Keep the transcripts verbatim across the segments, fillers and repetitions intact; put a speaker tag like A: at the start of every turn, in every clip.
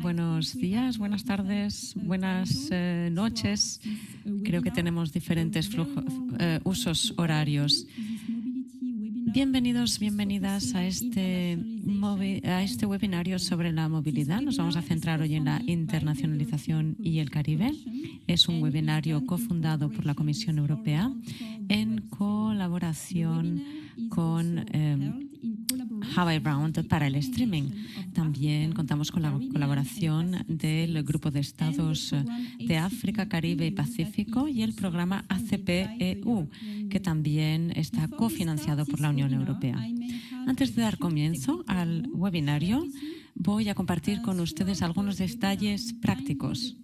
A: Buenos días, buenas tardes, buenas eh, noches. Creo que tenemos diferentes flujos, eh, usos horarios. Bienvenidos, bienvenidas a este, a este webinario sobre la movilidad. Nos vamos a centrar hoy en la internacionalización y el Caribe. Es un webinario cofundado por la Comisión Europea en colaboración con eh, Hawaii Round para el streaming. También contamos con la colaboración del Grupo de Estados de África, Caribe y Pacífico y el programa A C P E U, que también está cofinanciado por la Unión Europea. Antes de dar comienzo al webinario, voy a compartir con ustedes algunos detalles prácticos.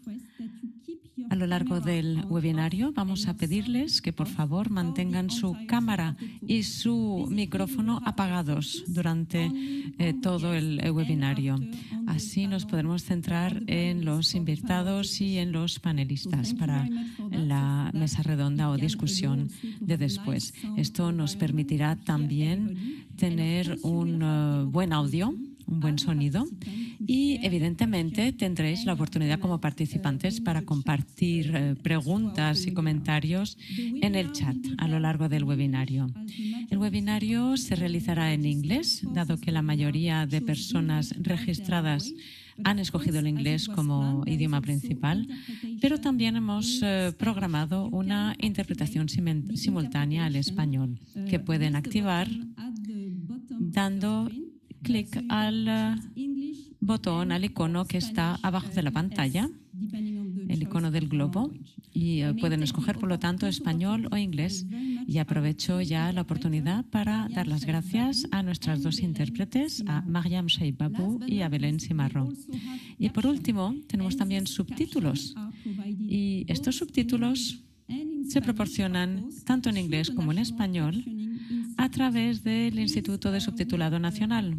A: A lo largo del webinario vamos a pedirles que por favor mantengan su cámara y su micrófono apagados durante eh, todo el webinario. Así nos podremos centrar en los invitados y en los panelistas para la mesa redonda o discusión de después. Esto nos permitirá también tener un uh, buen audio, un buen sonido y evidentemente tendréis la oportunidad como participantes para compartir eh, preguntas y comentarios en el chat a lo largo del webinario. El webinario se realizará en inglés, dado que la mayoría de personas registradas han escogido el inglés como idioma principal, pero también hemos eh, programado una interpretación sim- simultánea al español que pueden activar dando clic al uh, botón, al icono que está abajo de la pantalla, el icono del globo, y uh, pueden escoger, por lo tanto, español o inglés. Y aprovecho ya la oportunidad para dar las gracias a nuestras dos intérpretes, a Mariam Sheibabu y a Belén Simarro. Y por último, tenemos también subtítulos. Y estos subtítulos se proporcionan tanto en inglés como en español a través del Instituto de Subtitulado Nacional.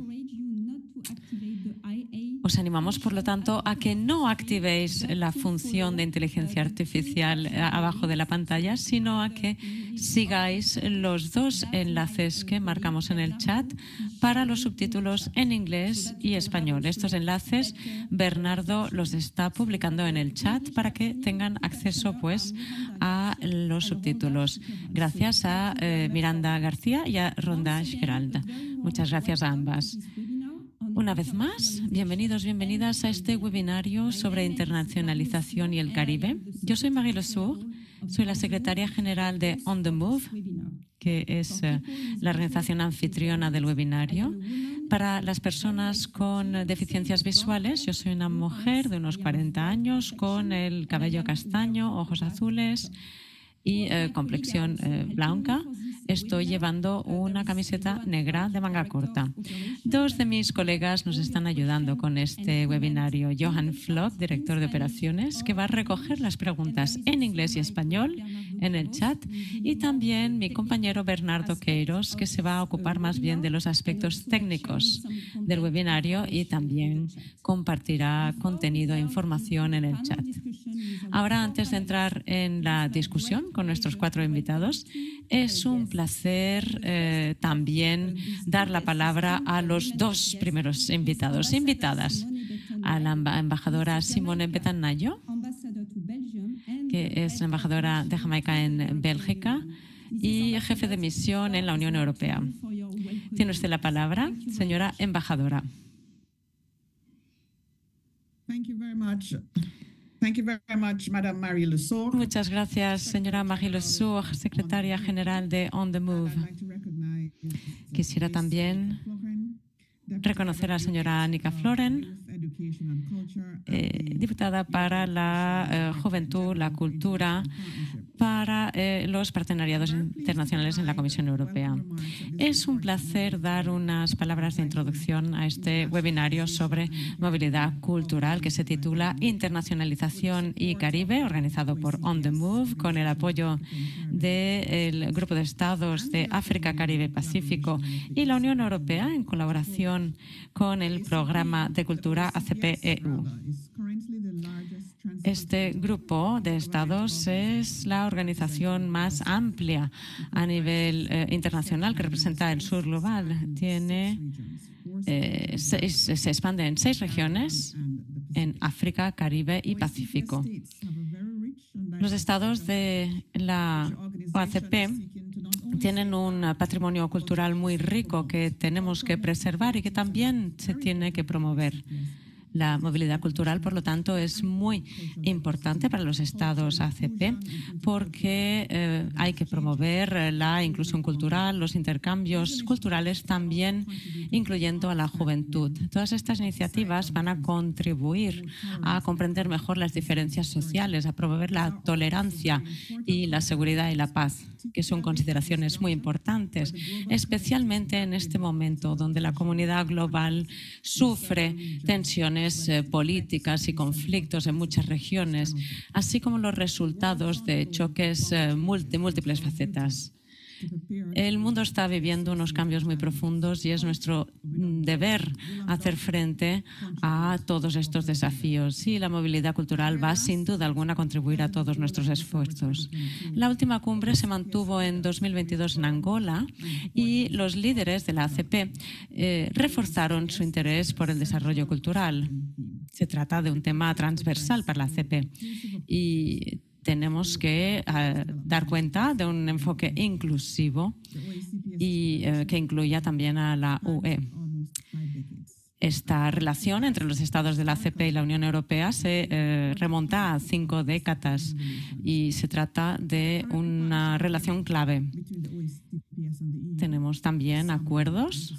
A: Os animamos, por lo tanto, a que no activéis la función de inteligencia artificial abajo de la pantalla, sino a que sigáis los dos enlaces que marcamos en el chat para los subtítulos en inglés y español. Estos enlaces Bernardo los está publicando en el chat para que tengan acceso pues, a los subtítulos. Gracias a eh, Miranda García y a Ronda Geralda. Muchas gracias a ambas. Una vez más, bienvenidos, bienvenidas a este webinario sobre internacionalización y el Caribe. Yo soy Marie Le Sourd, soy la secretaria general de On the Move, que es eh, la organización anfitriona del webinario. Para las personas con deficiencias visuales, yo soy una mujer de unos cuarenta años con el cabello castaño, ojos azules y eh, complexión eh, blanca. Estoy llevando una camiseta negra de manga corta. Dos de mis colegas nos están ayudando con este webinario. Johan Flock, director de operaciones, que va a recoger las preguntas en inglés y español en el chat, y también mi compañero Bernardo Queiros, que se va a ocupar más bien de los aspectos técnicos del webinario y también compartirá contenido e información en el chat. Ahora, antes de entrar en la discusión con nuestros cuatro invitados, es un placer eh, también dar la palabra a los dos primeros invitados, invitadas, a la embajadora Simone Betanayo, que es la embajadora de Jamaica en Bélgica y jefe de misión en la Unión Europea. Tiene usted la palabra, señora embajadora.
B: Thank you very much. Thank you very much, Madame Marie Le Sourd.
A: Muchas gracias, señora Marie Le Sourd, secretaria general de On the Move. Quisiera también reconocer a la señora Annika Floren, eh, diputada para la eh, Juventud, la Cultura, para eh, los partenariados internacionales en la Comisión Europea. Es un placer dar unas palabras de introducción a este webinario sobre movilidad cultural que se titula Internacionalización y Caribe, organizado por On the Move, con el apoyo del Grupo de Estados de África, Caribe y Pacífico y la Unión Europea en colaboración con el Programa de Cultura A C P E U. Este grupo de estados es la organización más amplia a nivel eh, internacional que representa el sur global. Tiene, eh, seis, se expande en seis regiones en África, Caribe y Pacífico. Los estados de la O A C P tienen un patrimonio cultural muy rico que tenemos que preservar y que también se tiene que promover. La movilidad cultural, por lo tanto, es muy importante para los estados A C P porque eh, hay que promover la inclusión cultural, los intercambios culturales, también incluyendo a la juventud. Todas estas iniciativas van a contribuir a comprender mejor las diferencias sociales, a promover la tolerancia y la seguridad y la paz, que son consideraciones muy importantes, especialmente en este momento donde la comunidad global sufre tensiones eh, políticas y conflictos en muchas regiones, así como los resultados de choques eh, de múltiples facetas. El mundo está viviendo unos cambios muy profundos y es nuestro deber hacer frente a todos estos desafíos. Y la movilidad cultural va sin duda alguna a contribuir a todos nuestros esfuerzos. La última cumbre se mantuvo en dos mil veintidós en Angola y los líderes de la A C P eh, reforzaron su interés por el desarrollo cultural. Se trata de un tema transversal para la A C P y tenemos que uh, dar cuenta de un enfoque inclusivo y uh, que incluya también a la U E. Esta relación entre los estados de la A C P y la Unión Europea se eh, remonta a cinco décadas y se trata de una relación clave. Tenemos también acuerdos,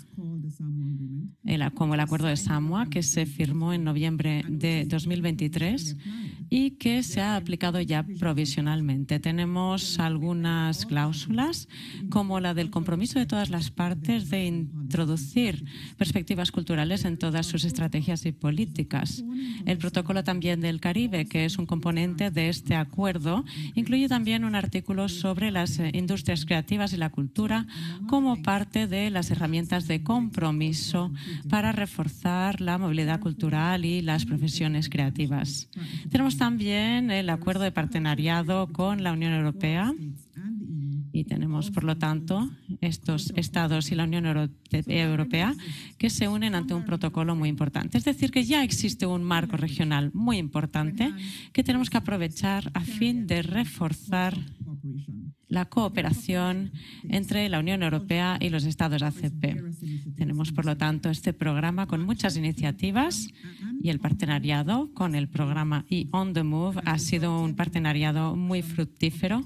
A: el, como el Acuerdo de Samoa, que se firmó en noviembre de dos mil veintitrés y que se ha aplicado ya provisionalmente. Tenemos algunas cláusulas, como la del compromiso de todas las partes de introducir perspectivas culturales en todas sus estrategias y políticas. El protocolo también del Caribe, que es un componente de este acuerdo, incluye también un artículo sobre las industrias creativas y la cultura como parte de las herramientas de compromiso para reforzar la movilidad cultural y las profesiones creativas. Tenemos también el acuerdo de partenariado con la Unión Europea y tenemos, por lo tanto, estos estados y la Unión Europea que se unen ante un protocolo muy importante. Es decir, que ya existe un marco regional muy importante que tenemos que aprovechar a fin de reforzar la cooperación entre la Unión Europea y los estados A C P. Tenemos, por lo tanto, este programa con muchas iniciativas y el partenariado con el programa E On The Move ha sido un partenariado muy fructífero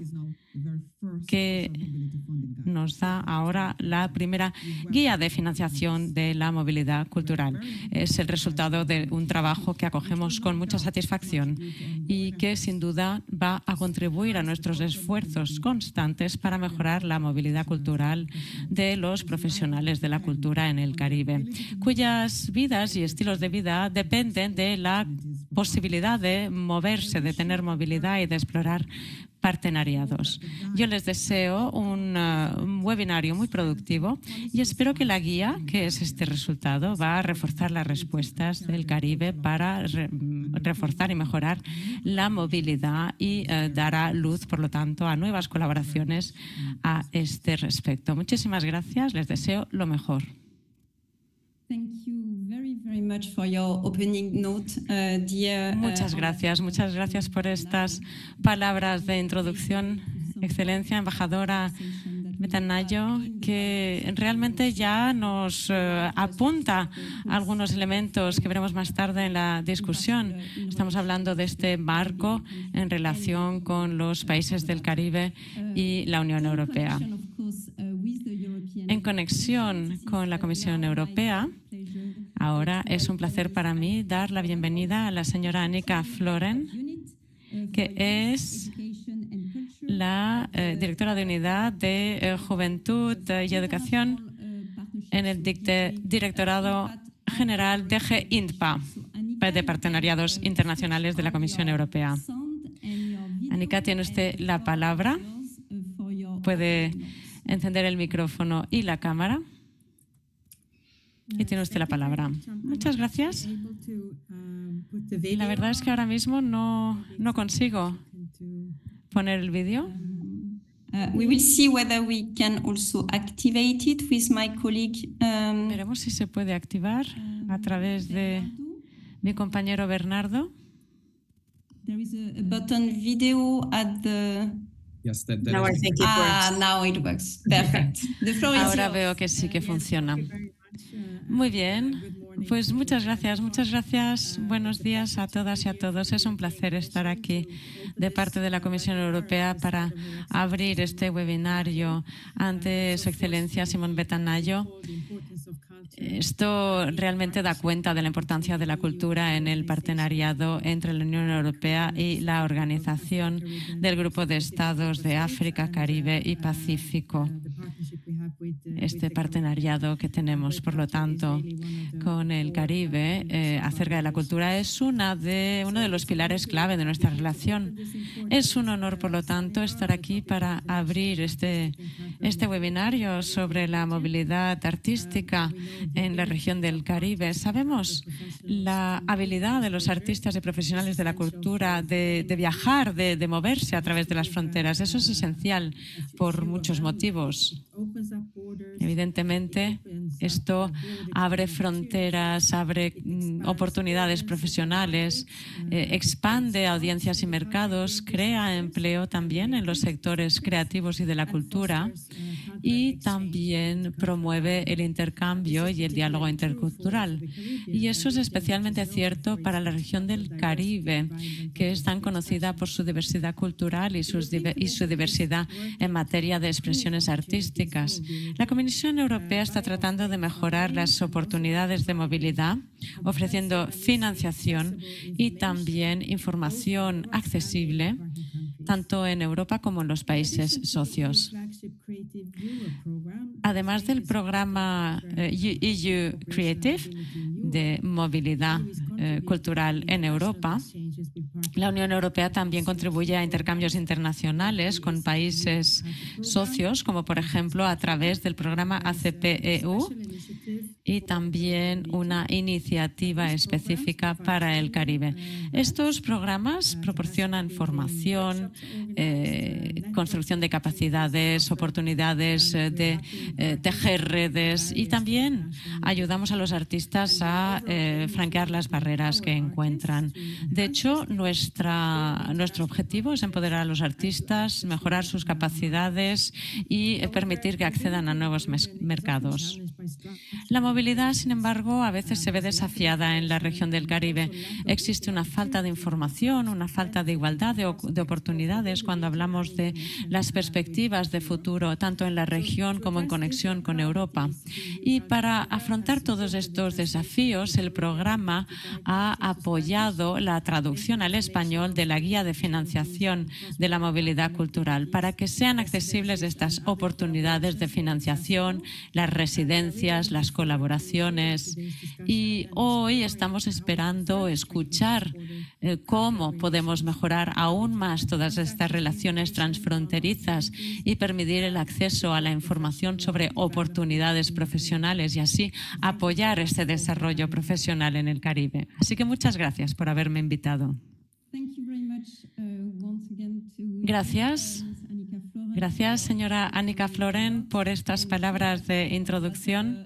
A: que nos da ahora la primera guía de financiación de la movilidad cultural. Es el resultado de un trabajo que acogemos con mucha satisfacción y que sin duda va a contribuir a nuestros esfuerzos constantes para mejorar la movilidad cultural de los profesionales de la cultura en el Caribe, cuyas vidas y estilos de vida dependen de la posibilidad de moverse, de tener movilidad y de explorar partenariados. Yo les deseo un, uh, un webinario muy productivo y espero que la guía, que es este resultado, va a reforzar las respuestas del Caribe para re reforzar y mejorar la movilidad y uh, dará luz, por lo tanto, a nuevas colaboraciones a este respecto. Muchísimas gracias, les deseo lo mejor. Muchas gracias, muchas gracias por estas palabras de introducción, Excelencia, embajadora Betanayo, que realmente ya nos uh, apunta algunos elementos que veremos más tarde en la discusión. Estamos hablando de este marco en relación con los países del Caribe y la Unión Europea. En conexión con la Comisión Europea, ahora es un placer para mí dar la bienvenida a la señora Annika Floren, que es la eh, directora de Unidad de eh, Juventud y Educación en el Directorado General D G I N P A, de Partenariados Internacionales de la Comisión Europea. Annika, tiene usted la palabra. Puede encender el micrófono y la cámara. Y tiene usted la palabra. Muchas gracias. La verdad es que ahora mismo no, no consigo poner el vídeo.
C: Uh, we will see whether we can also activate it with my colleague. Um,
A: Veremos si se puede activar a través de Mi compañero Bernardo.
C: There is a, a button video at the...
D: Yes, that, that
B: Now I
D: is-
B: think it
C: Ah,
B: works.
C: now it works. Perfect. The floor is
A: Ahora
C: yours.
A: veo que sí que funciona. Muy bien. Pues muchas gracias, muchas gracias. Buenos días a todas y a todos. Es un placer estar aquí de parte de la Comisión Europea para abrir este webinario ante Su Excelencia Simón Betanayo. Esto realmente da cuenta de la importancia de la cultura en el partenariado entre la Unión Europea y la Organización del Grupo de Estados de África, Caribe y Pacífico. Este partenariado que tenemos, por lo tanto, con el Caribe eh, acerca de la cultura es una de, uno de los pilares clave de nuestra relación. Es un honor, por lo tanto, estar aquí para abrir este, este webinario sobre la movilidad artística en la región del Caribe. Sabemos la habilidad de los artistas y profesionales de la cultura de, de viajar, de, de moverse a través de las fronteras. Eso es esencial por muchos motivos. Evidentemente, esto abre fronteras, abre mm, oportunidades profesionales, eh, expande audiencias y mercados, crea empleo también en los sectores creativos y de la cultura y también promueve el intercambio y el diálogo intercultural. Y eso es especialmente cierto para la región del Caribe, que es tan conocida por su diversidad cultural y, sus, y su diversidad en materia de expresiones artísticas. La Comisión Europea está tratando de mejorar las oportunidades de movilidad, ofreciendo financiación y también información accesible, tanto en Europa como en los países socios. Además del programa eh, E U Creative de movilidad eh, cultural en Europa, la Unión Europea también contribuye a intercambios internacionales con países socios, como por ejemplo a través del programa A C P E U y también una iniciativa específica para el Caribe. Estos programas proporcionan formación, eh, construcción de capacidades, oportunidades eh, de eh, tejer redes y también ayudamos a los artistas a eh, franquear las barreras que encuentran. De hecho, nuestra, nuestro objetivo es empoderar a los artistas, mejorar sus capacidades y eh, permitir que accedan a nuevos mercados. La movilidad, sin embargo, a veces se ve desafiada en la región del Caribe. Existe una falta de información, una falta de igualdad de, de oportunidades cuando hablamos de las perspectivas de futuro, tanto en la región como en conexión con Europa. Y para afrontar todos estos desafíos, el programa ha apoyado la traducción al español de la Guía de Financiación de la Movilidad Cultural para que sean accesibles estas oportunidades de financiación, las residencias, las colaboraciones. Y hoy estamos esperando escuchar eh, cómo podemos mejorar aún más todas estas relaciones transfronterizas y permitir el acceso a la información sobre oportunidades profesionales y así apoyar este desarrollo profesional en el Caribe. Así que muchas gracias por haberme invitado. Gracias. Gracias, señora Annika Floren, por estas palabras de introducción.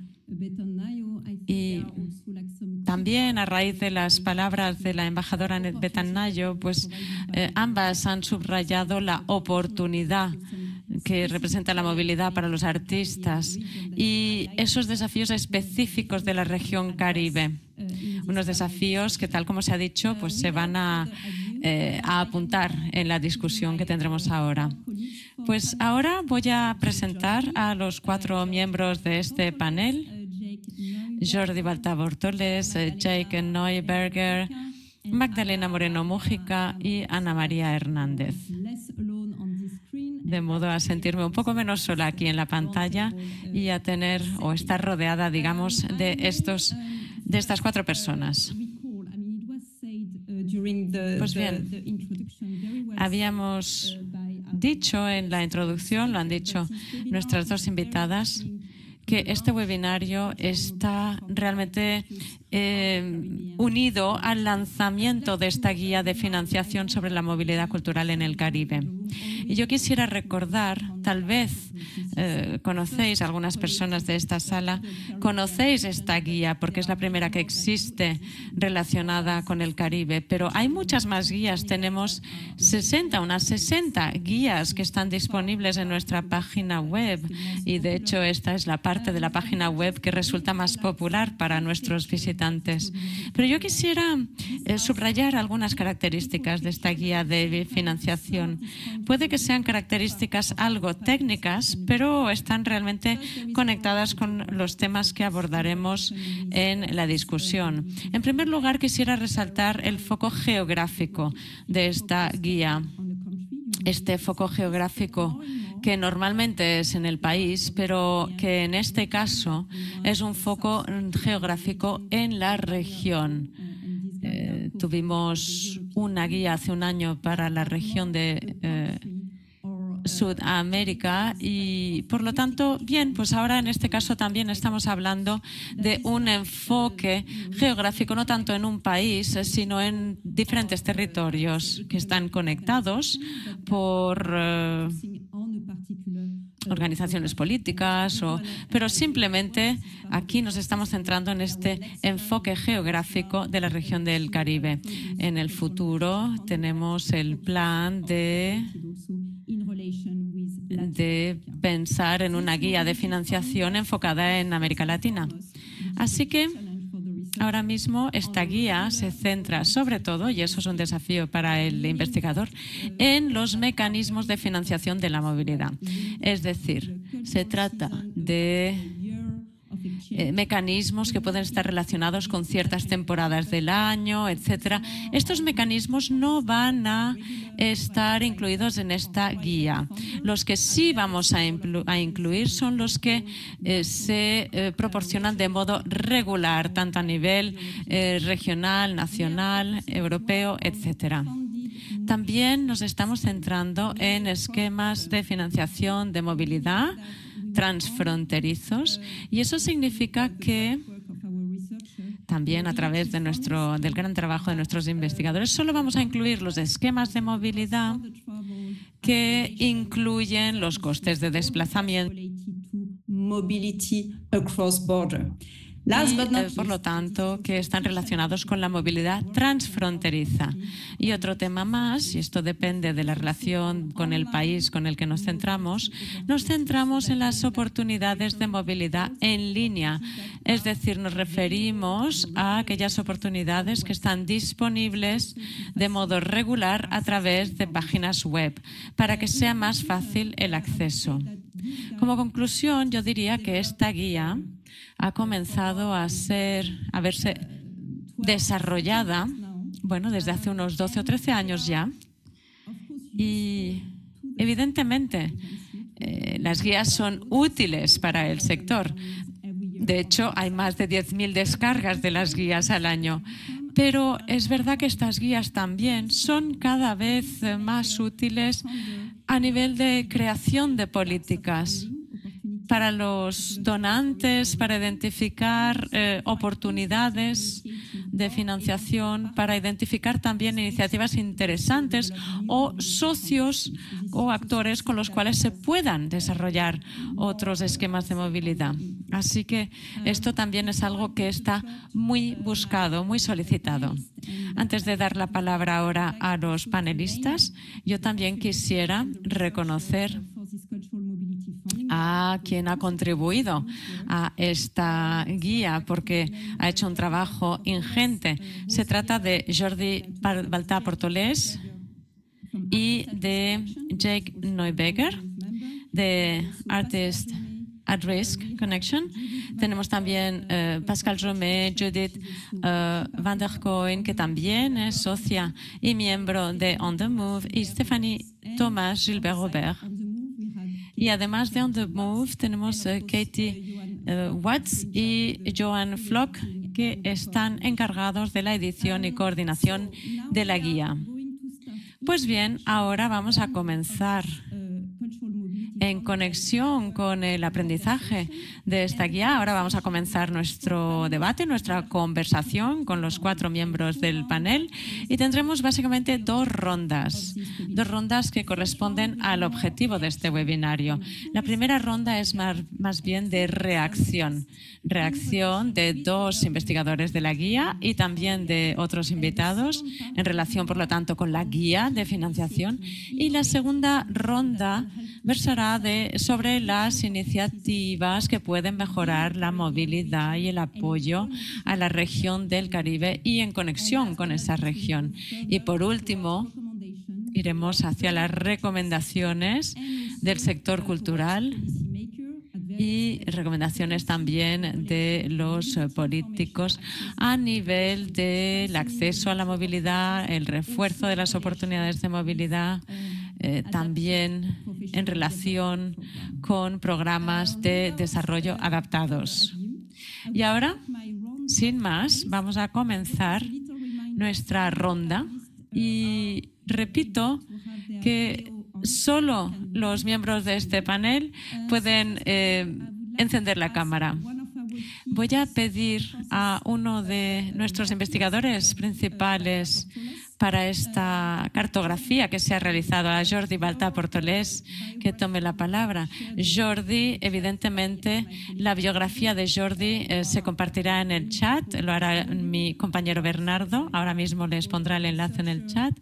A: Y también a raíz de las palabras de la embajadora Betanayo, pues eh, ambas han subrayado la oportunidad que representa la movilidad para los artistas y esos desafíos específicos de la región Caribe. Unos desafíos que, tal como se ha dicho, pues se van a, eh, a apuntar en la discusión que tendremos ahora. Pues ahora voy a presentar a los cuatro miembros de este panel: Jordi Balta-Bortoles, Jake Neuberger, Magdalena Moreno Mújica y Ana María Hernández. De modo a sentirme un poco menos sola aquí en la pantalla y a tener o estar rodeada, digamos, de estos de estas cuatro personas. Pues bien, habíamos dicho en la introducción, lo han dicho nuestras dos invitadas, que este webinario está realmente eh, unido al lanzamiento de esta guía de financiación sobre la movilidad cultural en el Caribe. Y yo quisiera recordar, tal vez eh, conocéis, algunas personas de esta sala, conocéis esta guía porque es la primera que existe relacionada con el Caribe, pero hay muchas más guías. Tenemos sesenta, unas sesenta guías que están disponibles en nuestra página web y de hecho esta es la parte de la página web que resulta más popular para nuestros visitantes. Pero yo quisiera eh, subrayar algunas características de esta guía de financiación. Puede que sean características algo técnicas, pero están realmente conectadas con los temas que abordaremos en la discusión. En primer lugar, quisiera resaltar el foco geográfico de esta guía. Este foco geográfico que normalmente es en el país, pero que en este caso es un foco geográfico en la región. Eh, tuvimos una guía hace un año para la región de eh, Sudamérica y, por lo tanto, bien, pues ahora en este caso también estamos hablando de un enfoque geográfico, no tanto en un país, sino en diferentes territorios que están conectados por eh, organizaciones políticas, o, pero simplemente aquí nos estamos centrando en este enfoque geográfico de la región del Caribe. En el futuro tenemos el plan de de pensar en una guía de financiación enfocada en América Latina. Así que ahora mismo esta guía se centra sobre todo, y eso es un desafío para el investigador, en los mecanismos de financiación de la movilidad. Es decir, se trata de Eh, mecanismos que pueden estar relacionados con ciertas temporadas del año, etcétera. Estos mecanismos no van a estar incluidos en esta guía. Los que sí vamos a, a incluir son los que eh, se eh, proporcionan de modo regular, tanto a nivel eh, regional, nacional, europeo, etcétera. También nos estamos centrando en esquemas de financiación de movilidad transfronterizos, y eso significa que también a través de nuestro, del gran trabajo de nuestros investigadores solo vamos a incluir los esquemas de movilidad que incluyen los costes de desplazamiento y, eh, por lo tanto, que están relacionados con la movilidad transfronteriza. Y otro tema más, y esto depende de la relación con el país con el que nos centramos, nos centramos en las oportunidades de movilidad en línea. Es decir, nos referimos a aquellas oportunidades que están disponibles de modo regular a través de páginas web, para que sea más fácil el acceso. Como conclusión, yo diría que esta guía ha comenzado a ser, a verse desarrollada, bueno, desde hace unos doce o trece años ya. Y evidentemente eh, las guías son útiles para el sector. De hecho, hay más de diez mil descargas de las guías al año. Pero es verdad que estas guías también son cada vez más útiles a nivel de creación de políticas para los donantes, para identificar eh, oportunidades de financiación, para identificar también iniciativas interesantes o socios o actores con los cuales se puedan desarrollar otros esquemas de movilidad. Así que esto también es algo que está muy buscado, muy solicitado. Antes de dar la palabra ahora a los panelistas, yo también quisiera reconocer a quien ha contribuido a esta guía, porque ha hecho un trabajo ingente. Se trata de Jordi Baltà Portolés y de Jake Neuberger, de Artists at Risk Connection. Tenemos también uh, Pascal Romé, Judith uh, van der Koen, que también es socia y miembro de On the Move, y Stéphanie Thomas Gilbert Robert. Y además de On the Move tenemos uh, Katie uh, Watts y Joan Flock, que están encargados de la edición y coordinación de la guía. Pues bien, ahora vamos a comenzar. En conexión con el aprendizaje de esta guía, ahora vamos a comenzar nuestro debate, nuestra conversación con los cuatro miembros del panel y tendremos básicamente dos rondas, dos rondas que corresponden al objetivo de este webinario. La primera ronda es más, más bien de reacción, reacción de dos investigadores de la guía y también de otros invitados en relación, por lo tanto, con la guía de financiación. Y la segunda ronda versará de, sobre las iniciativas que pueden mejorar la movilidad y el apoyo a la región del Caribe y en conexión con esa región. Y por último, iremos hacia las recomendaciones del sector cultural y recomendaciones también de los políticos a nivel del acceso a la movilidad, el refuerzo de las oportunidades de movilidad, eh, también en relación con programas de desarrollo adaptados. Y ahora, sin más, vamos a comenzar nuestra ronda y repito que solo los miembros de este panel pueden eh, encender la cámara. Voy a pedir a uno de nuestros investigadores principales para esta cartografía que se ha realizado, a Jordi Baltà Portolés, que tome la palabra. Jordi, evidentemente, la biografía de Jordi eh, se compartirá en el chat, lo hará mi compañero Bernardo, ahora mismo les pondrá el enlace en el chat.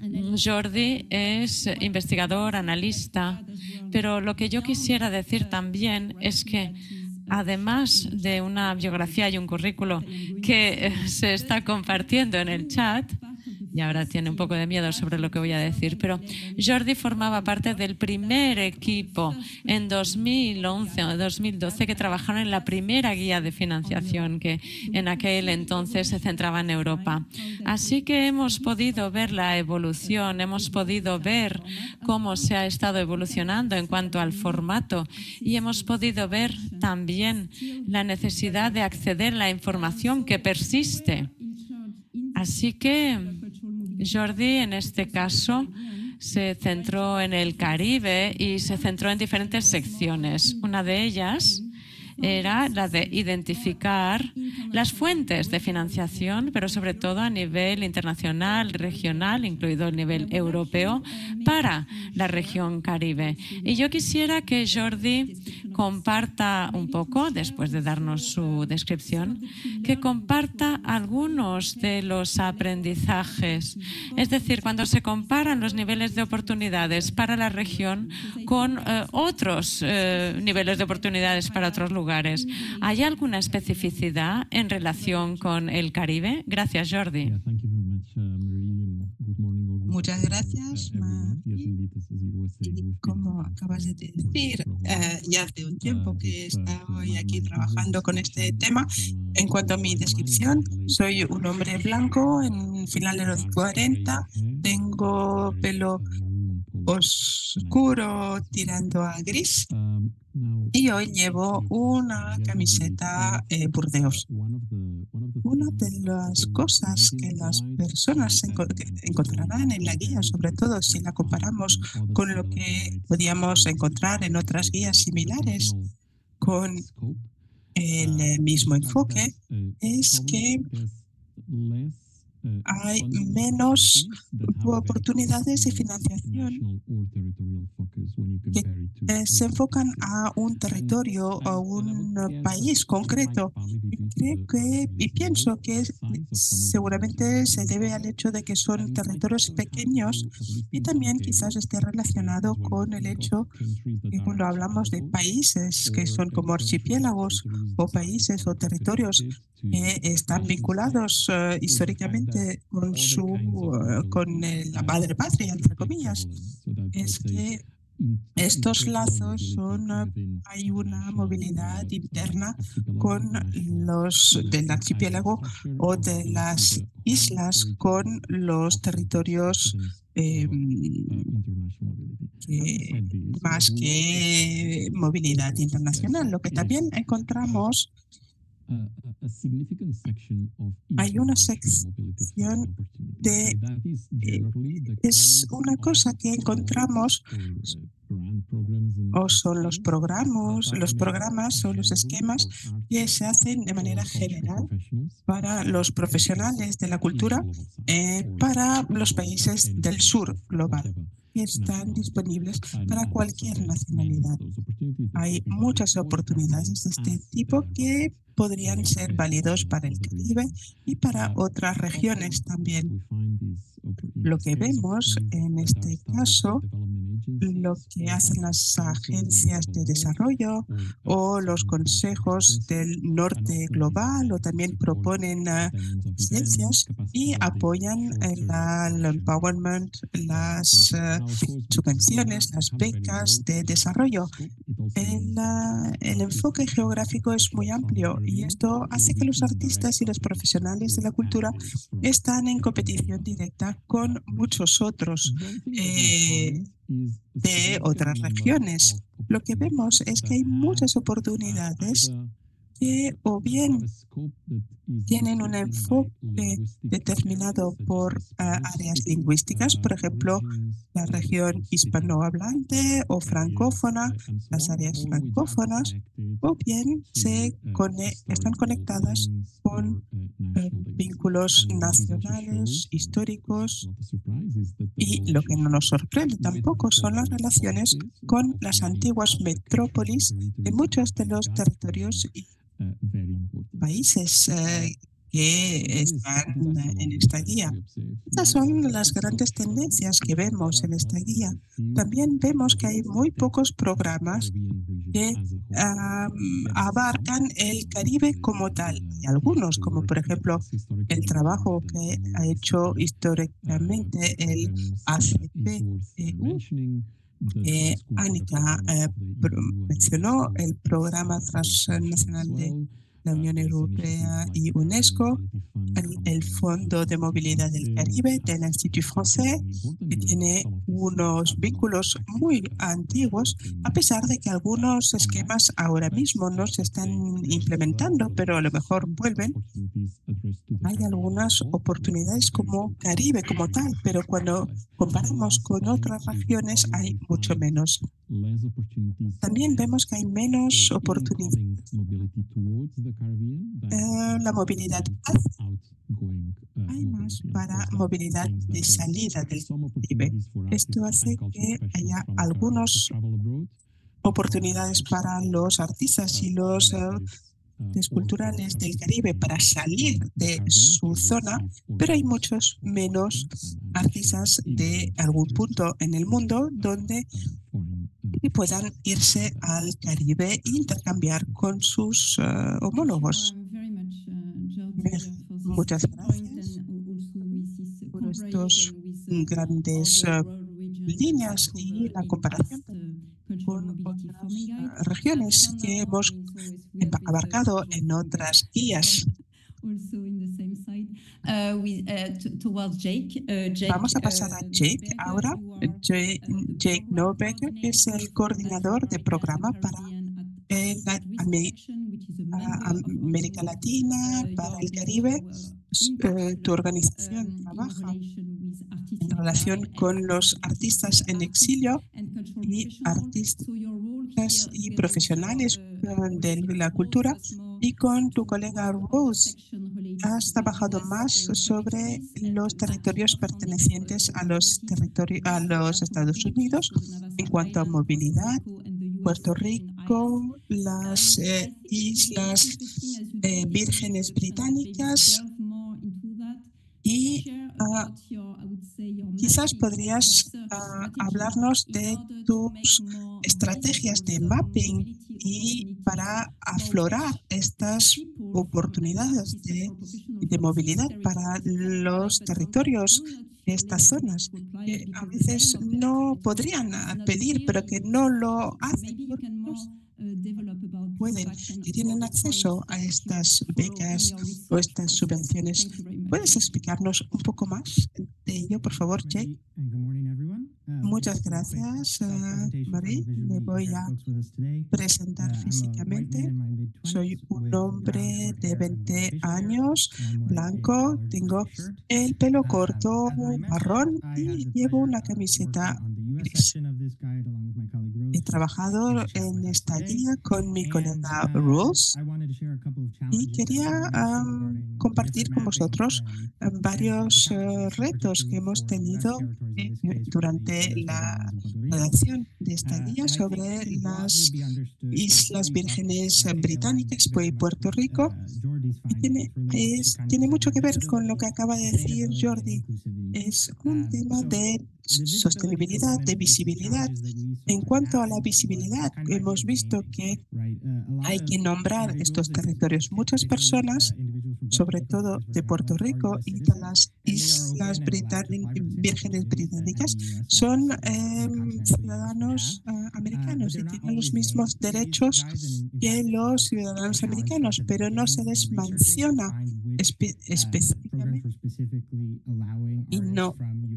A: Jordi es investigador, analista, pero lo que yo quisiera decir también es que además de una biografía y un currículo que eh, se está compartiendo en el chat, y ahora tiene un poco de miedo sobre lo que voy a decir, pero Jordi formaba parte del primer equipo en dos mil once o dos mil doce que trabajaron en la primera guía de financiación que en aquel entonces se centraba en Europa. Así que hemos podido ver la evolución, hemos podido ver cómo se ha estado evolucionando en cuanto al formato y hemos podido ver también la necesidad de acceder a la información que persiste. Así que Jordi, en este caso, se centró en el Caribe y se centró en diferentes secciones. Una de ellas era la de identificar las fuentes de financiación, pero sobre todo a nivel internacional, regional, incluido el nivel europeo, para la región Caribe. Y yo quisiera que Jordi comparta un poco, después de darnos su descripción, que comparta algunos de los aprendizajes. Es decir, cuando se comparan los niveles de oportunidades para la región con eh, otros eh, niveles de oportunidades para otros lugares, ¿hay alguna especificidad en relación con el Caribe? Gracias, Jordi.
D: Muchas gracias, Marie. Y como acabas de decir, eh, ya hace un tiempo que estoy aquí trabajando con este tema. En cuanto a mi descripción, soy un hombre blanco en final de los cuarenta, tengo pelo oscuro tirando a gris y hoy llevo una camiseta eh, burdeos. Una de las cosas que las personas encontrarán en la guía, sobre todo si la comparamos con lo que podíamos encontrar en otras guías similares con el mismo enfoque, es que hay menos oportunidades de financiación que eh, se enfocan a un territorio o a un país concreto. Y creo que, y pienso que seguramente se debe al hecho de que son territorios pequeños y también quizás esté relacionado con el hecho que cuando hablamos de países que son como archipiélagos o países o territorios que están vinculados uh, históricamente con su uh, con el, la madre patria, entre comillas, es que estos lazos son, hay una movilidad interna con los del archipiélago o de las islas con los territorios eh, que, más que movilidad internacional. Lo que también encontramos, hay una sección de, eh, es una cosa que encontramos o son los programas, los programas o los esquemas que se hacen de manera general para los profesionales de la cultura eh, para los países del sur global, que están disponibles para cualquier nacionalidad. Hay muchas oportunidades de este tipo que podrían ser válidos para el Caribe y para otras regiones también. Lo que vemos en este caso, lo que hacen las agencias de desarrollo o los consejos del norte global, o también proponen ciencias uh, y apoyan el, el empowerment, las uh, subvenciones, las becas de desarrollo. El, uh, el enfoque geográfico es muy amplio y esto hace que los artistas y los profesionales de la cultura están en competición directa con muchos otros eh, de otras regiones. Lo que vemos es que hay muchas oportunidades que o bien tienen un enfoque determinado por uh, áreas lingüísticas, por ejemplo, la región hispanohablante o francófona, las áreas francófonas, o bien se cone- están conectadas con uh, vínculos nacionales, históricos, y lo que no nos sorprende tampoco son las relaciones con las antiguas metrópolis de muchos de los territorios y países eh, que están en esta guía. Estas son las grandes tendencias que vemos en esta guía. También vemos que hay muy pocos programas que um, abarcan el Caribe como tal. Y algunos, como por ejemplo el trabajo que ha hecho históricamente el A C P E U, Eh, Annika eh, mencionó el programa transnacional de la Unión Europea y UNESCO, el, el Fondo de Movilidad del Caribe del Institut Français, que tiene unos vínculos muy antiguos, a pesar de que algunos esquemas ahora mismo no se están implementando, pero a lo mejor vuelven. Hay algunas oportunidades como Caribe como tal, pero cuando comparamos con otras regiones hay mucho menos. También vemos que hay menos oportunidades. Eh, la movilidad hay más para movilidad de salida del Caribe. Esto hace que haya algunas oportunidades para los artistas y los uh, culturales del Caribe para salir de su zona, pero hay muchos menos artistas de algún punto en el mundo donde puedan irse al Caribe e intercambiar con sus uh, homólogos. Muchas gracias por estos grandes uh, líneas y la comparación con otras uh, regiones que hemos abarcado en otras guías. Vamos a pasar a Jake ahora. Jake, Jake Norbecker es el coordinador de programa para eh, la América Latina, para el Caribe. Eh, tu organización trabaja en relación con los artistas en exilio y artistas y profesionales de la cultura, y con tu colega Rose has trabajado más sobre los territorios pertenecientes a los, territori a los Estados Unidos en cuanto a movilidad, Puerto Rico, las eh, Islas eh, Vírgenes Británicas, y uh, quizás podrías uh, hablarnos de tus estrategias de mapping y para aflorar estas oportunidades de, de movilidad para los territorios de estas zonas, que a veces no podrían pedir, pero que no lo hacen porque pueden, que tienen acceso a estas becas o estas subvenciones. ¿Puedes explicarnos un poco más de ello, por favor, Jake? Muchas gracias, uh, Marie. Me voy a presentar físicamente. Soy un hombre de veinte años, blanco, tengo el pelo corto, marrón y llevo una camiseta gris. He trabajado en esta guía con mi colega Rules y quería um, compartir con vosotros um, varios uh, retos que hemos tenido eh, durante la redacción de esta guía sobre las Islas Vírgenes Británicas y Puerto Rico. Y tiene, es, tiene mucho que ver con lo que acaba de decir Jordi. Es un tema de sostenibilidad, de visibilidad. En cuanto a la visibilidad, hemos visto que hay que nombrar estos territorios. Muchas personas, sobre todo de Puerto Rico y de las Islas Vírgenes Británicas, son eh, ciudadanos uh, americanos y tienen los mismos derechos que los ciudadanos americanos, pero no se les menciona espe específicamente y no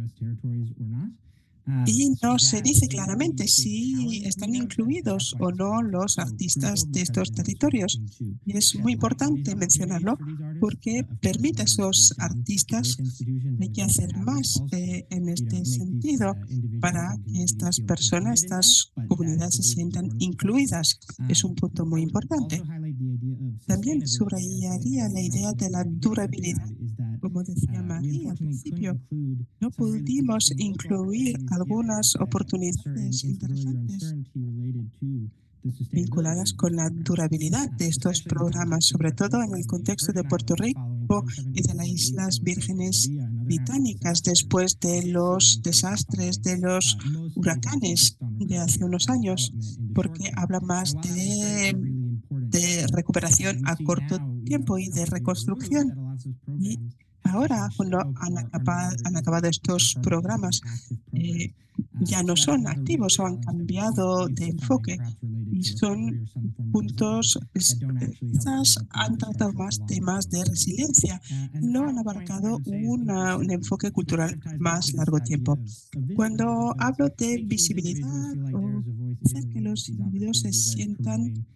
D: Y no se dice claramente si están incluidos o no los artistas de estos territorios. Y es muy importante mencionarlo porque permite a esos artistas, hay que hacer más eh, en este sentido para que estas personas, estas comunidades se sientan incluidas. Es un punto muy importante. También subrayaría la idea de la durabilidad. Como decía María al principio, no pudimos incluir algunas oportunidades interesantes vinculadas con la durabilidad de estos programas, sobre todo en el contexto de Puerto Rico y de las Islas Vírgenes Británicas después de los desastres de los huracanes de hace unos años, porque habla más de, de recuperación a corto tiempo y de reconstrucción. Y ahora, cuando han acabado, han acabado estos programas, eh, ya no son activos o han cambiado de enfoque y son puntos, quizás han tratado más temas de resiliencia, no han abarcado una, un enfoque cultural más largo tiempo. Cuando hablo de visibilidad o hacer que los individuos se sientan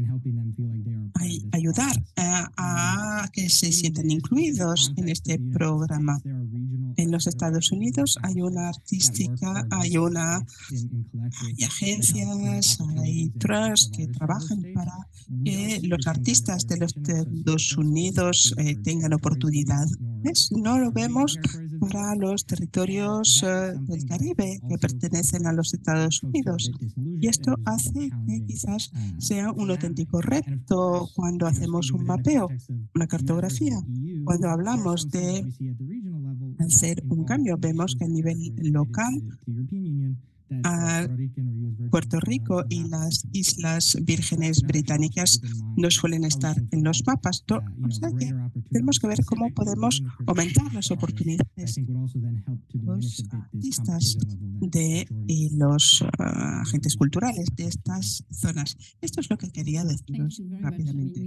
D: Ay, ayudar a, a que se sientan incluidos en este programa. En los Estados Unidos hay una artística, hay una hay agencias, hay trusts que trabajan para que los artistas de los Estados Unidos eh, tengan oportunidades. No lo vemos para los territorios uh, del Caribe que pertenecen a los Estados Unidos. Y esto hace que quizás sea un auténtico reto cuando hacemos un mapeo, una cartografía. Cuando hablamos de hacer un cambio, vemos que a nivel local, a Puerto Rico y las Islas Vírgenes Británicas no suelen estar en los mapas. O sea que tenemos que ver cómo podemos aumentar las oportunidades de los artistas de, y los uh, agentes culturales de estas zonas. Esto es lo que quería deciros rápidamente.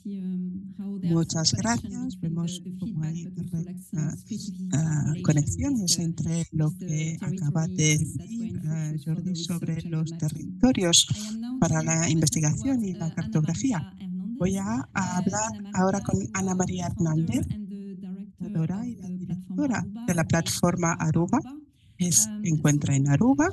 D: Muchas gracias. Vemos cómo hay uh, uh, conexiones entre lo que acaba de decir uh, Jordi sobre los territorios para la investigación y la cartografía. Voy a, a hablar ahora con Ana María Hernández, fundadora y la directora de la plataforma Aruba, que se encuentra en Aruba.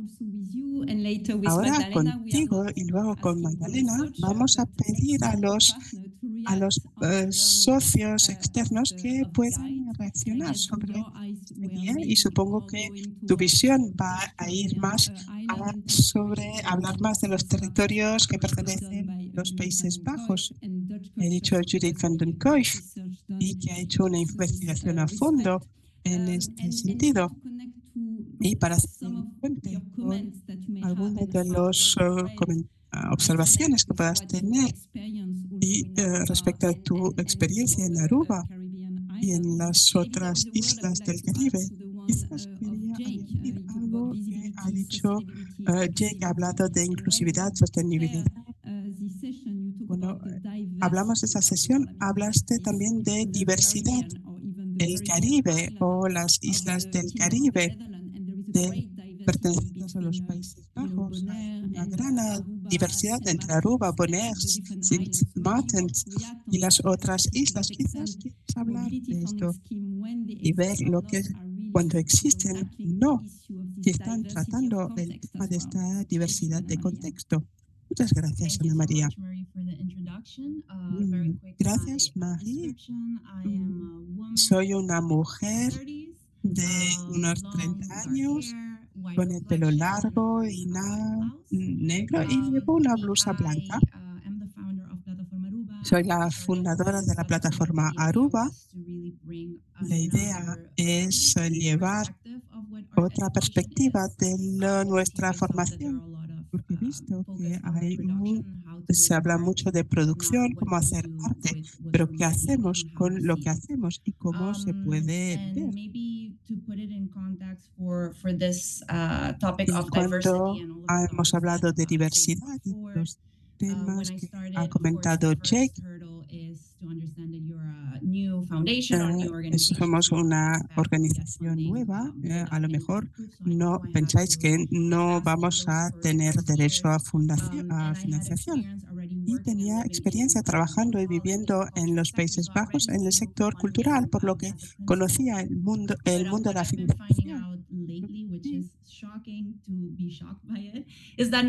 D: Ahora contigo y luego con Magdalena vamos a pedir a los a los uh, socios externos que puedan reaccionar sobre este guía y supongo que tu visión va a ir más a sobre hablar más de los territorios que pertenecen a los Países Bajos. He dicho a Judith van den Koijf y que ha hecho una investigación a fondo en este sentido. Y para hacer cuenta con algunos de los uh, comentarios, observaciones que puedas tener y uh, respecto a tu experiencia en Aruba y en las otras islas del Caribe. Quizás quería añadir algo que ha dicho uh, Jake, ha hablado de inclusividad, sostenibilidad. Bueno, hablamos de esa sesión, hablaste también de diversidad. El Caribe o las islas del Caribe de pertenecientes a los Países Bajos, una gran diversidad entre Aruba, Bonaire, Sint Maarten y las otras islas. Quizás quieres hablar de esto y ver lo que cuando existen no que están tratando el tema de esta diversidad de contexto. Muchas gracias, Ana María. Gracias, Marie. Soy una mujer de unos treinta años, con el pelo largo y negro y llevo una blusa blanca. Soy la fundadora de la plataforma Aruba. La idea es llevar otra perspectiva de la, nuestra formación, porque he visto que hay muy, se habla mucho de producción, cómo hacer arte, pero qué hacemos con lo que hacemos y cómo se puede ver. Y cuando hemos hablado de diversidad y los temas que ha comentado Jake, eh, somos una organización nueva, eh, a lo mejor no pensáis que no vamos a tener derecho a, fundación, a financiación. Y tenía experiencia trabajando y viviendo en los Países Bajos en el sector cultural, por lo que conocía el mundo, el mundo de la financiación. Es que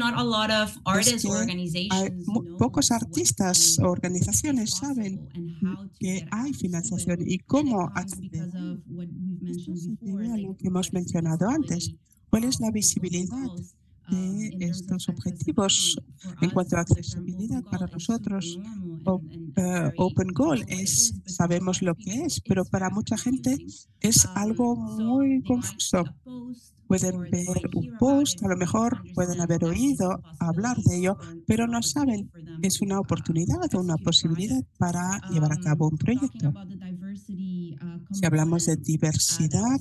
D: hay pocos artistas o organizaciones saben que hay financiación y cómo acceder. Esto se debe a lo que hemos mencionado antes. ¿Cuál es la visibilidad de estos objetivos en cuanto a accesibilidad para nosotros? O, uh, Open Goal es, sabemos lo que es, pero para mucha gente es algo muy confuso. Pueden ver un post, a lo mejor pueden haber oído hablar de ello, pero no saben que es una oportunidad o una posibilidad para llevar a cabo un proyecto. Si hablamos de diversidad,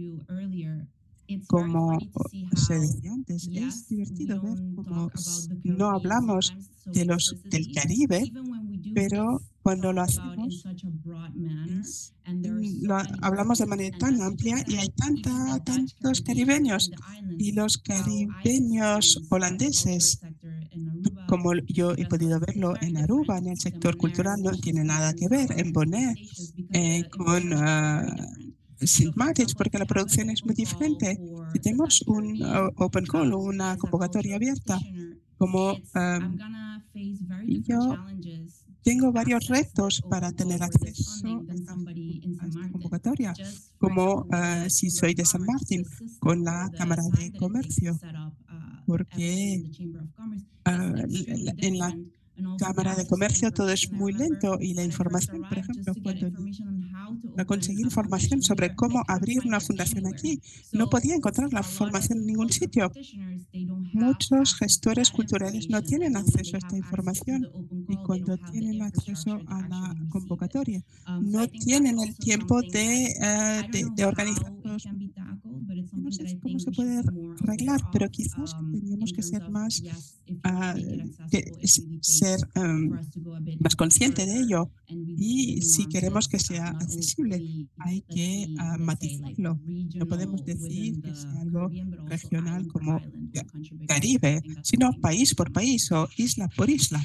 D: como se decía antes, es divertido ver cómo no hablamos de los del Caribe, pero cuando lo hacemos, es, lo hablamos de manera tan amplia y hay tanta, tantos caribeños. Y los caribeños holandeses, como yo he podido verlo en Aruba, en el sector cultural, no tiene nada que ver en Bonaire eh, con uh, Saint Martins, porque la producción es muy diferente. Si tenemos un uh, open call, una convocatoria abierta, como um, yo tengo varios retos para tener acceso a esta, a esta convocatoria, como uh, si soy de San Martín, con la Cámara de Comercio, porque uh, en la Cámara de Comercio todo es muy lento y la información, por ejemplo, cuando para conseguir información sobre cómo abrir una fundación aquí, no podía encontrar la información en ningún sitio. Muchos gestores culturales no tienen acceso a esta información y cuando tienen acceso a la convocatoria no tienen el tiempo de, uh, de, de organizarlos. No sé cómo se puede arreglar, pero quizás teníamos que ser más, uh, que, ser um, más consciente de ello. Y si queremos que sea accesible, hay que uh, matizarlo. No podemos decir que sea algo regional como Caribe, sino país por país o isla por isla.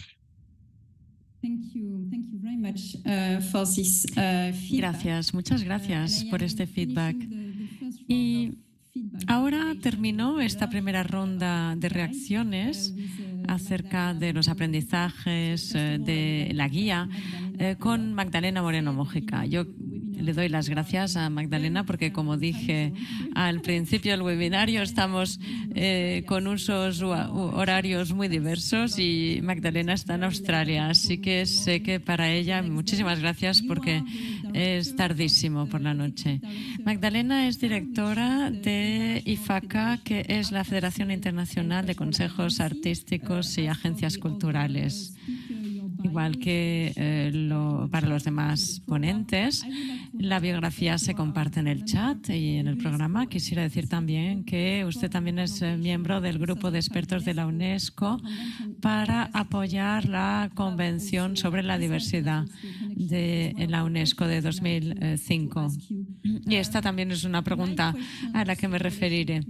A: Gracias, muchas gracias por este feedback. Y ahora terminó esta primera ronda de reacciones acerca de los aprendizajes de la guía eh, con Magdalena Moreno Mójica. Yo le doy las gracias a Magdalena porque, como dije al principio del webinario, estamos eh, con usos horarios muy diversos y Magdalena está en Australia, así que sé que para ella muchísimas gracias porque es tardísimo por la noche. Magdalena es directora de I F A C A, que es la Federación Internacional de Consejos Artísticos y Agencias Culturales. Igual que eh, lo, para los demás ponentes, la biografía se comparte en el chat y en el programa. Quisiera decir también que usted también es eh, miembro del grupo de expertos de la UNESCO para apoyar la Convención sobre la Diversidad de la UNESCO de dos mil cinco. Y esta también es una pregunta a la que me referiré.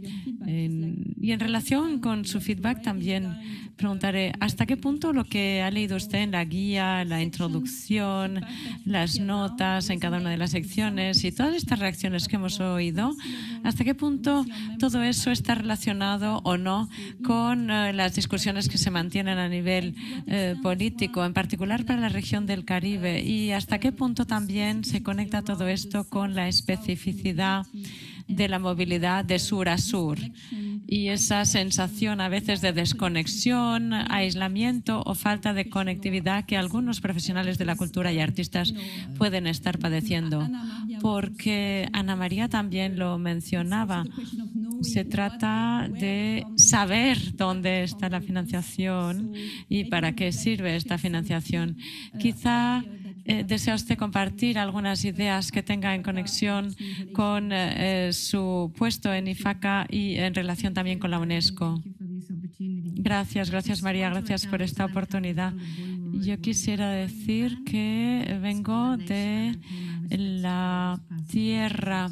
A: En, y en relación con su feedback también preguntaré hasta qué punto lo que ha leído usted en la guía, la introducción, las notas en cada una de las secciones y todas estas reacciones que hemos oído, hasta qué punto todo eso está relacionado o no con eh, las discusiones que se mantienen a nivel eh, político, en particular para la región del Caribe, y hasta qué punto también se conecta todo esto con la especificidad de la movilidad de sur a sur y esa sensación a veces de desconexión, aislamiento o falta de conectividad que algunos profesionales de la cultura y artistas pueden estar padeciendo. Porque Ana María también lo mencionaba, se trata de saber dónde está la financiación y para qué sirve esta financiación. Quizá Eh, ¿desea usted compartir algunas ideas que tenga en conexión con eh, su puesto en IFACA y en relación también con la UNESCO? Gracias, gracias María, gracias por esta oportunidad. Yo quisiera decir que vengo de la tierra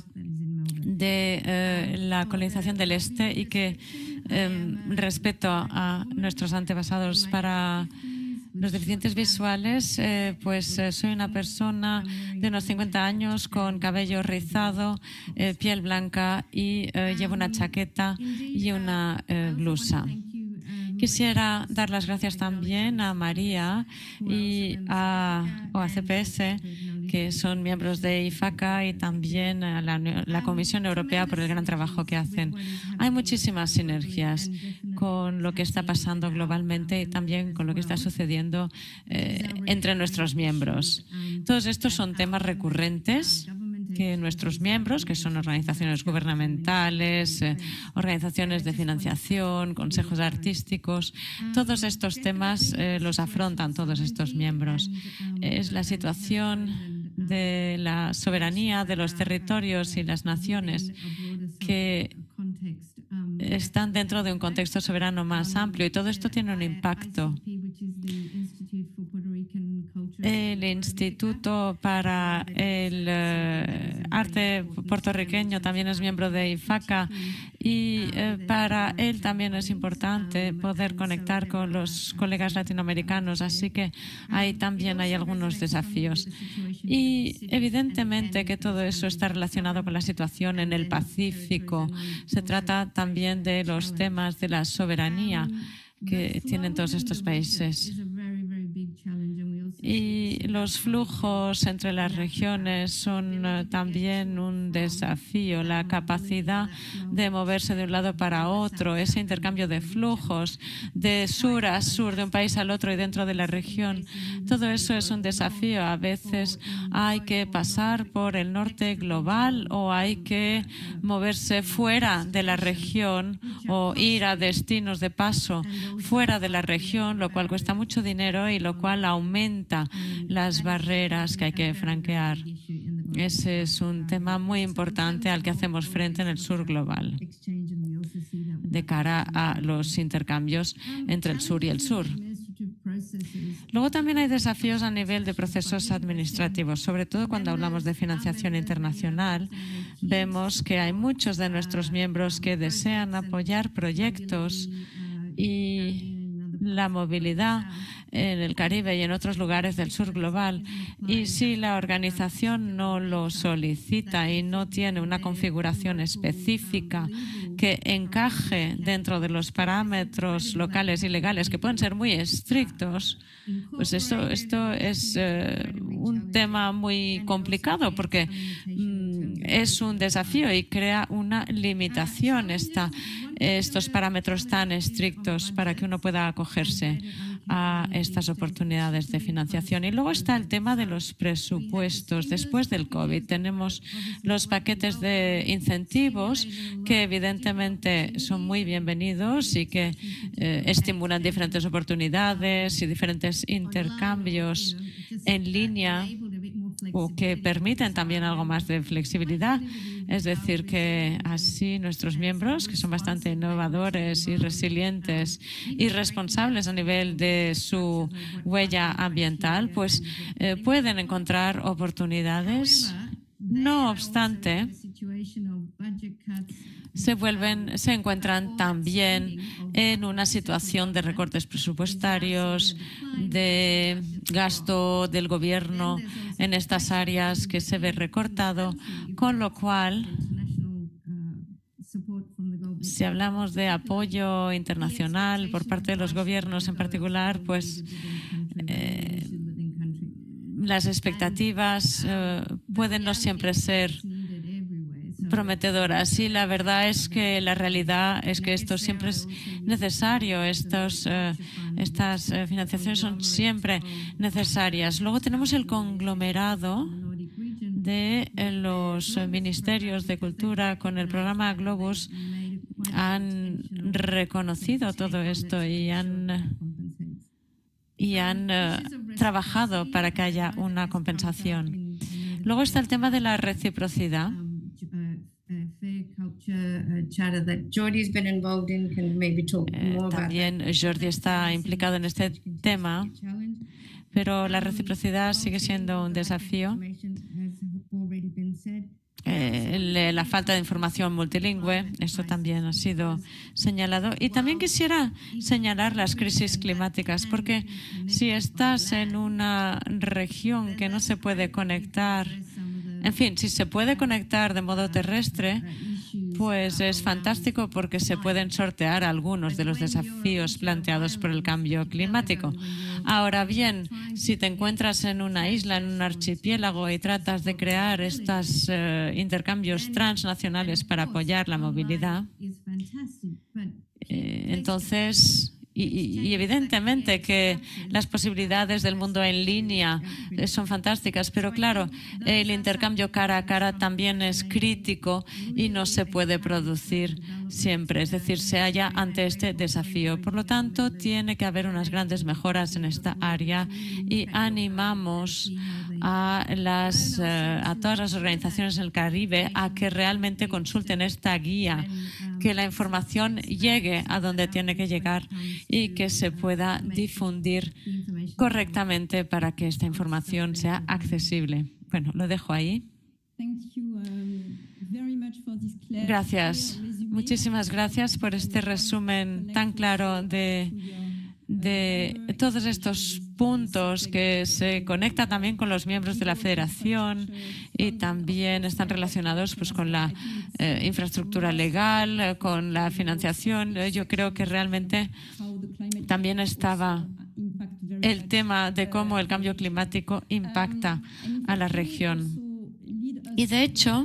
A: de eh, la colonización del Este y que eh, respeto a nuestros antepasados. Para los deficientes visuales, eh, pues eh, soy una persona de unos cincuenta años con cabello rizado, eh, piel blanca y eh, llevo una chaqueta y una eh, blusa. Quisiera dar las gracias también a María y a O A C P S, que son miembros de IFACA, y también a la, la Comisión Europea por el gran trabajo que hacen. Hay muchísimas sinergias con lo que está pasando globalmente y también con lo que está sucediendo eh, entre nuestros miembros. Todos estos son temas recurrentes que nuestros miembros, que son organizaciones gubernamentales, eh, organizaciones de financiación, consejos artísticos, todos estos temas eh, los afrontan todos estos miembros. Es la situación de la soberanía de los territorios y las naciones que están dentro de un contexto soberano más amplio, y todo esto tiene un impacto. El Instituto para el uh, Arte Puertorriqueño también es miembro de IFACA y uh, para él también es importante poder conectar con los colegas latinoamericanos, así que ahí también hay algunos desafíos. Y evidentemente que todo eso está relacionado con la situación en el Pacífico. Se trata también de los temas de la soberanía que tienen todos estos países. Y los flujos entre las regiones son uh, también un desafío. La capacidad de moverse de un lado para otro, ese intercambio de flujos de sur a sur, de un país al otro y dentro de la región, todo eso es un desafío. A veces hay que pasar por el norte global o hay que moverse fuera de la región o ir a destinos de paso fuera de la región, lo cual cuesta mucho dinero y lo cual aumenta las barreras que hay que franquear. Ese es un tema muy importante al que hacemos frente en el sur global, de cara a los intercambios entre el sur y el sur. Luego también hay desafíos a nivel de procesos administrativos, sobre todo cuando hablamos de financiación internacional. Vemos que hay muchos de nuestros miembros que desean apoyar proyectos y la movilidad en el Caribe y en otros lugares del sur global. Y si la organización no lo solicita y no tiene una configuración específica que encaje dentro de los parámetros locales y legales, que pueden ser muy estrictos, pues esto, esto es eh, un tema muy complicado porque mm, es un desafío y crea una limitación esta, estos parámetros tan estrictos para que uno pueda acogerse a estas oportunidades de financiación. Y luego está el tema de los presupuestos. Después del COVID tenemos los paquetes de incentivos que evidentemente son muy bienvenidos y que eh, estimulan diferentes oportunidades y diferentes intercambios en línea o que permiten también algo más de flexibilidad. Es decir, que así nuestros miembros, que son bastante innovadores y resilientes y responsables a nivel de su huella ambiental, pues eh, pueden encontrar oportunidades. No obstante, se vuelven, se encuentran también en una situación de recortes presupuestarios, de gasto del gobierno en estas áreas que se ve recortado, con lo cual, si hablamos de apoyo internacional por parte de los gobiernos en particular, pues eh, las expectativas eh, pueden no siempre ser prometedoras. Y la verdad es que la realidad es que esto siempre es necesario. Estos, eh, estas eh, financiaciones son siempre necesarias. Luego tenemos el conglomerado de eh, los ministerios de cultura con el programa Globus. Han reconocido todo esto y han, y han uh, trabajado para que haya una compensación. Luego está el tema de la reciprocidad. Eh, también Jordi está implicado en este tema, pero la reciprocidad sigue siendo un desafío. Eh, la falta de información multilingüe, esto también ha sido señalado. Y también quisiera señalar las crisis climáticas, porque si estás en una región que no se puede conectar, en fin, si se puede conectar de modo terrestre, pues es fantástico porque se pueden sortear algunos de los desafíos planteados por el cambio climático. Ahora bien, si te encuentras en una isla, en un archipiélago y tratas de crear estos eh, intercambios transnacionales para apoyar la movilidad, eh, entonces... Y, y evidentemente que las posibilidades del mundo en línea son fantásticas, pero claro, el intercambio cara a cara también es crítico y no se puede producir siempre. Es decir, se halla ante este desafío. Por lo tanto, tiene que haber unas grandes mejoras en esta área y animamos a, las, a todas las organizaciones en el Caribe a que realmente consulten esta guía, que la información llegue a donde tiene que llegar y que se pueda difundir correctamente para que esta información sea accesible. Bueno, lo dejo ahí. Gracias. Muchísimas gracias por este resumen tan claro de, de todos estos puntos que se conectan también con los miembros de la Federación y también están relacionados pues, con la eh, infraestructura legal, con la financiación. Yo creo que realmente también estaba el tema de cómo el cambio climático impacta a la región. Y de hecho,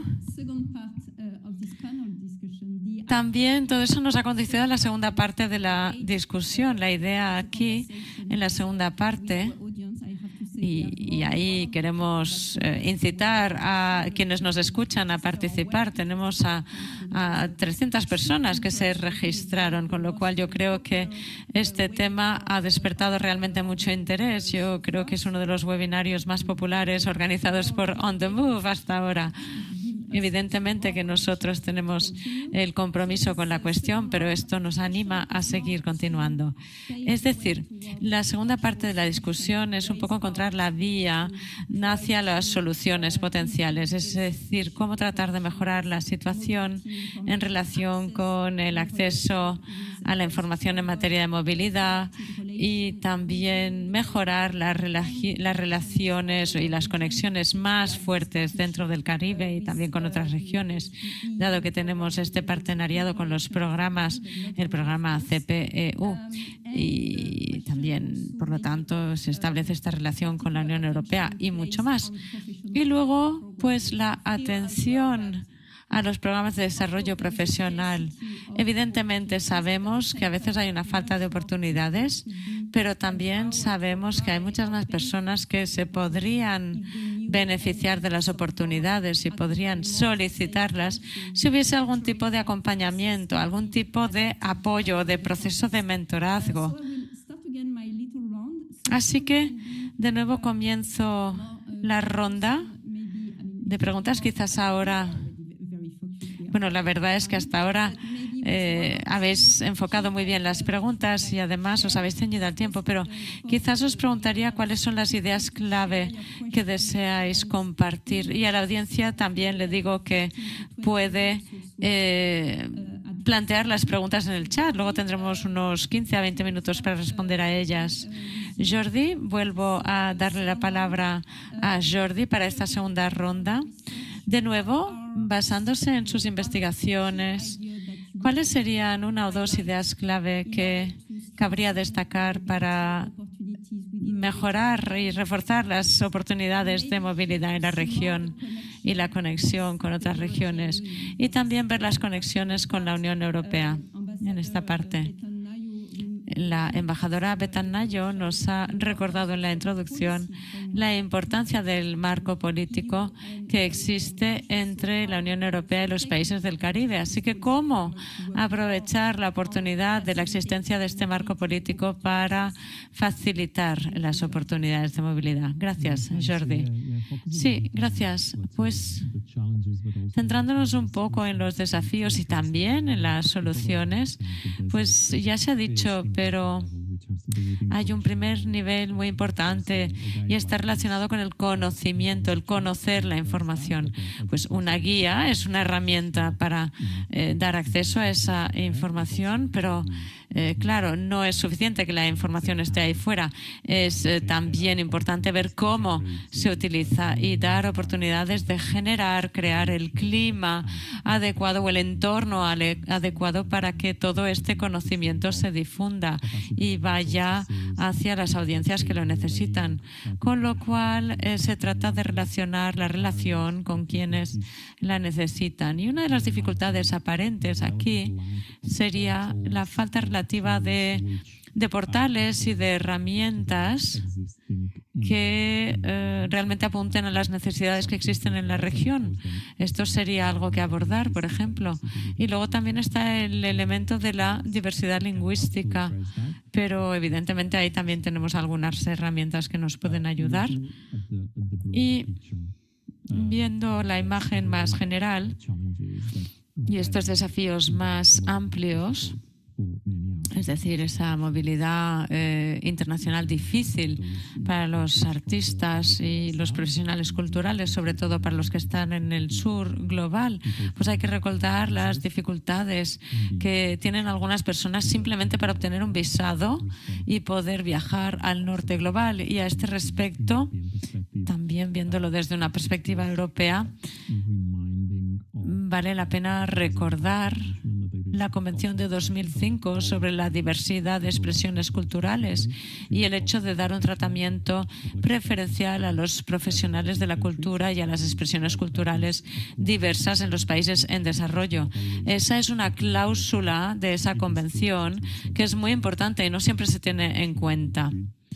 A: también todo eso nos ha conducido a la segunda parte de la discusión. La idea aquí, en la segunda parte, y, y ahí queremos eh, incitar a quienes nos escuchan a participar. Tenemos a, a trescientas personas que se registraron, con lo cual yo creo que este tema ha despertado realmente mucho interés. Yo creo que es uno de los webinarios más populares organizados por On the Move hasta ahora. Evidentemente que nosotros tenemos el compromiso con la cuestión, pero esto nos anima a seguir continuando. Es decir, la segunda parte de la discusión es un poco encontrar la vía hacia las soluciones potenciales, es decir, cómo tratar de mejorar la situación en relación con el acceso a la información en materia de movilidad y también mejorar las relaciones y las conexiones más fuertes dentro del Caribe y también con otras regiones, dado que tenemos este partenariado con los programas, el programa C P E U, y también, por lo tanto, se establece esta relación con la Unión Europea y mucho más. Y luego, pues, la atención a los programas de desarrollo profesional. Evidentemente sabemos que a veces hay una falta de oportunidades, pero también sabemos que hay muchas más personas que se podrían beneficiar de las oportunidades y podrían solicitarlas si hubiese algún tipo de acompañamiento, algún tipo de apoyo, de proceso de mentorazgo. Así que, de nuevo comienzo la ronda de preguntas. Quizás ahora... Bueno, la verdad es que hasta ahora eh, habéis enfocado muy bien las preguntas y además os habéis ceñido al tiempo, pero quizás os preguntaría cuáles son las ideas clave que deseáis compartir. Y a la audiencia también le digo que puede eh, plantear las preguntas en el chat. Luego tendremos unos quince a veinte minutos para responder a ellas. Jordi, vuelvo a darle la palabra a Jordi para esta segunda ronda. De nuevo, basándose en sus investigaciones, ¿cuáles serían una o dos ideas clave que cabría destacar para mejorar y reforzar las oportunidades de movilidad en la región y la conexión con otras regiones, y también ver las conexiones con la Unión Europea en esta parte? La embajadora Betan Nayo nos ha recordado en la introducción la importancia del marco político que existe entre la Unión Europea y los países del Caribe. Así que, ¿cómo aprovechar la oportunidad de la existencia de este marco político para facilitar las oportunidades de movilidad? Gracias, Jordi. Sí, gracias. Pues centrándonos un poco en los desafíos y también en las soluciones, pues ya se ha dicho, pero hay un primer nivel muy importante y está relacionado con el conocimiento, el conocer la información. Pues una guía es una herramienta para eh, dar acceso a esa información, pero eh, claro, no es suficiente que la información esté ahí fuera. Es eh, también importante ver cómo se utiliza y dar oportunidades de generar, crear el clima adecuado o el entorno adecuado para que todo este conocimiento se difunda y vaya hacia las audiencias que lo necesitan. Con lo cual eh, se trata de relacionar la relación con quienes la necesitan. Y una de las dificultades aparentes aquí sería la falta relativa de, de portales y de herramientas que eh, realmente apunten a las necesidades que existen en la región. Esto sería algo que abordar, por ejemplo. Y luego también está el elemento de la diversidad lingüística, pero evidentemente ahí también tenemos algunas herramientas que nos pueden ayudar. Y viendo la imagen más general y estos desafíos más amplios, es decir, esa movilidad eh, internacional difícil para los artistas y los profesionales culturales, sobre todo para los que están en el sur global, pues hay que recordar las dificultades que tienen algunas personas simplemente para obtener un visado y poder viajar al norte global. Y a este respecto, también viéndolo desde una perspectiva europea, vale la pena recordar la Convención de dos mil cinco sobre la diversidad de expresiones culturales y el hecho de dar un tratamiento preferencial a los profesionales de la cultura y a las expresiones culturales diversas en los países en desarrollo. Esa es una cláusula de esa convención que es muy importante y no siempre se tiene en cuenta.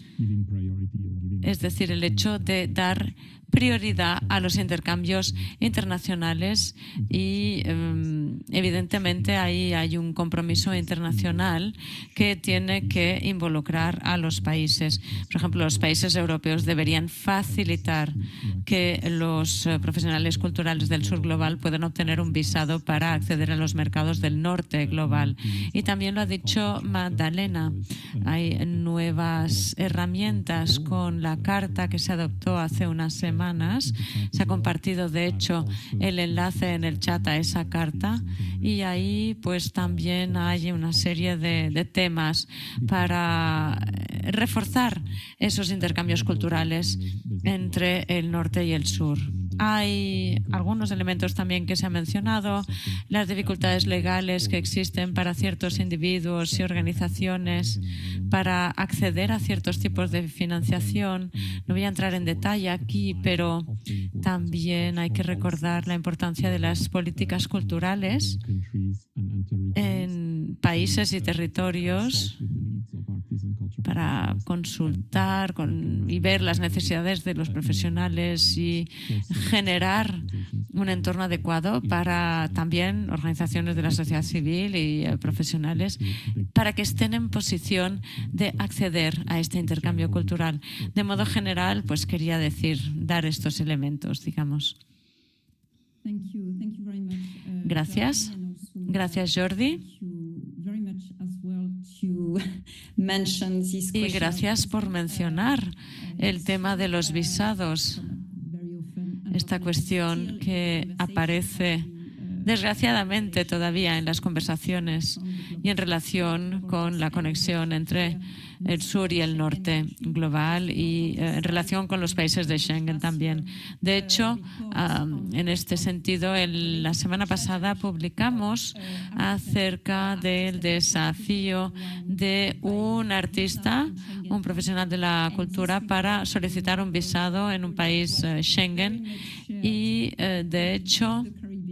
A: Es decir, el hecho de dar prioridad a los intercambios internacionales y eh, evidentemente ahí hay un compromiso internacional que tiene que involucrar a los países. Por ejemplo, los países europeos deberían facilitar que los eh, profesionales culturales del sur global puedan obtener un visado para acceder a los mercados del norte global. Y también lo ha dicho Magdalena, hay nuevas herramientas con la carta que se adoptó hace unas semanas. Se ha compartido, de hecho, el enlace en el chat a esa carta y ahí pues también hay una serie de, de temas para reforzar esos intercambios culturales entre el norte y el sur. Hay algunos elementos también que se han mencionado, las dificultades legales que existen para ciertos individuos y organizaciones para acceder a ciertos tipos de financiación. No voy a entrar en detalle aquí, pero también hay que recordar la importancia de las políticas culturales en países y territorios para consultar con, y ver las necesidades de los profesionales y generar un entorno adecuado para también organizaciones de la sociedad civil y eh, profesionales para que estén en posición de acceder a este intercambio cultural. De modo general, pues quería decir, dar estos elementos, digamos. Gracias. Gracias, Jordi. Y gracias por mencionar el tema de los visados, esta cuestión que aparece desgraciadamente todavía en las conversaciones y en relación con la conexión entre el sur y el norte global y eh, en relación con los países de Schengen también. De hecho, um, en este sentido, el, la semana pasada publicamos acerca del desafío de un artista, un profesional de la cultura, para solicitar un visado en un país eh, Schengen y, eh, de hecho,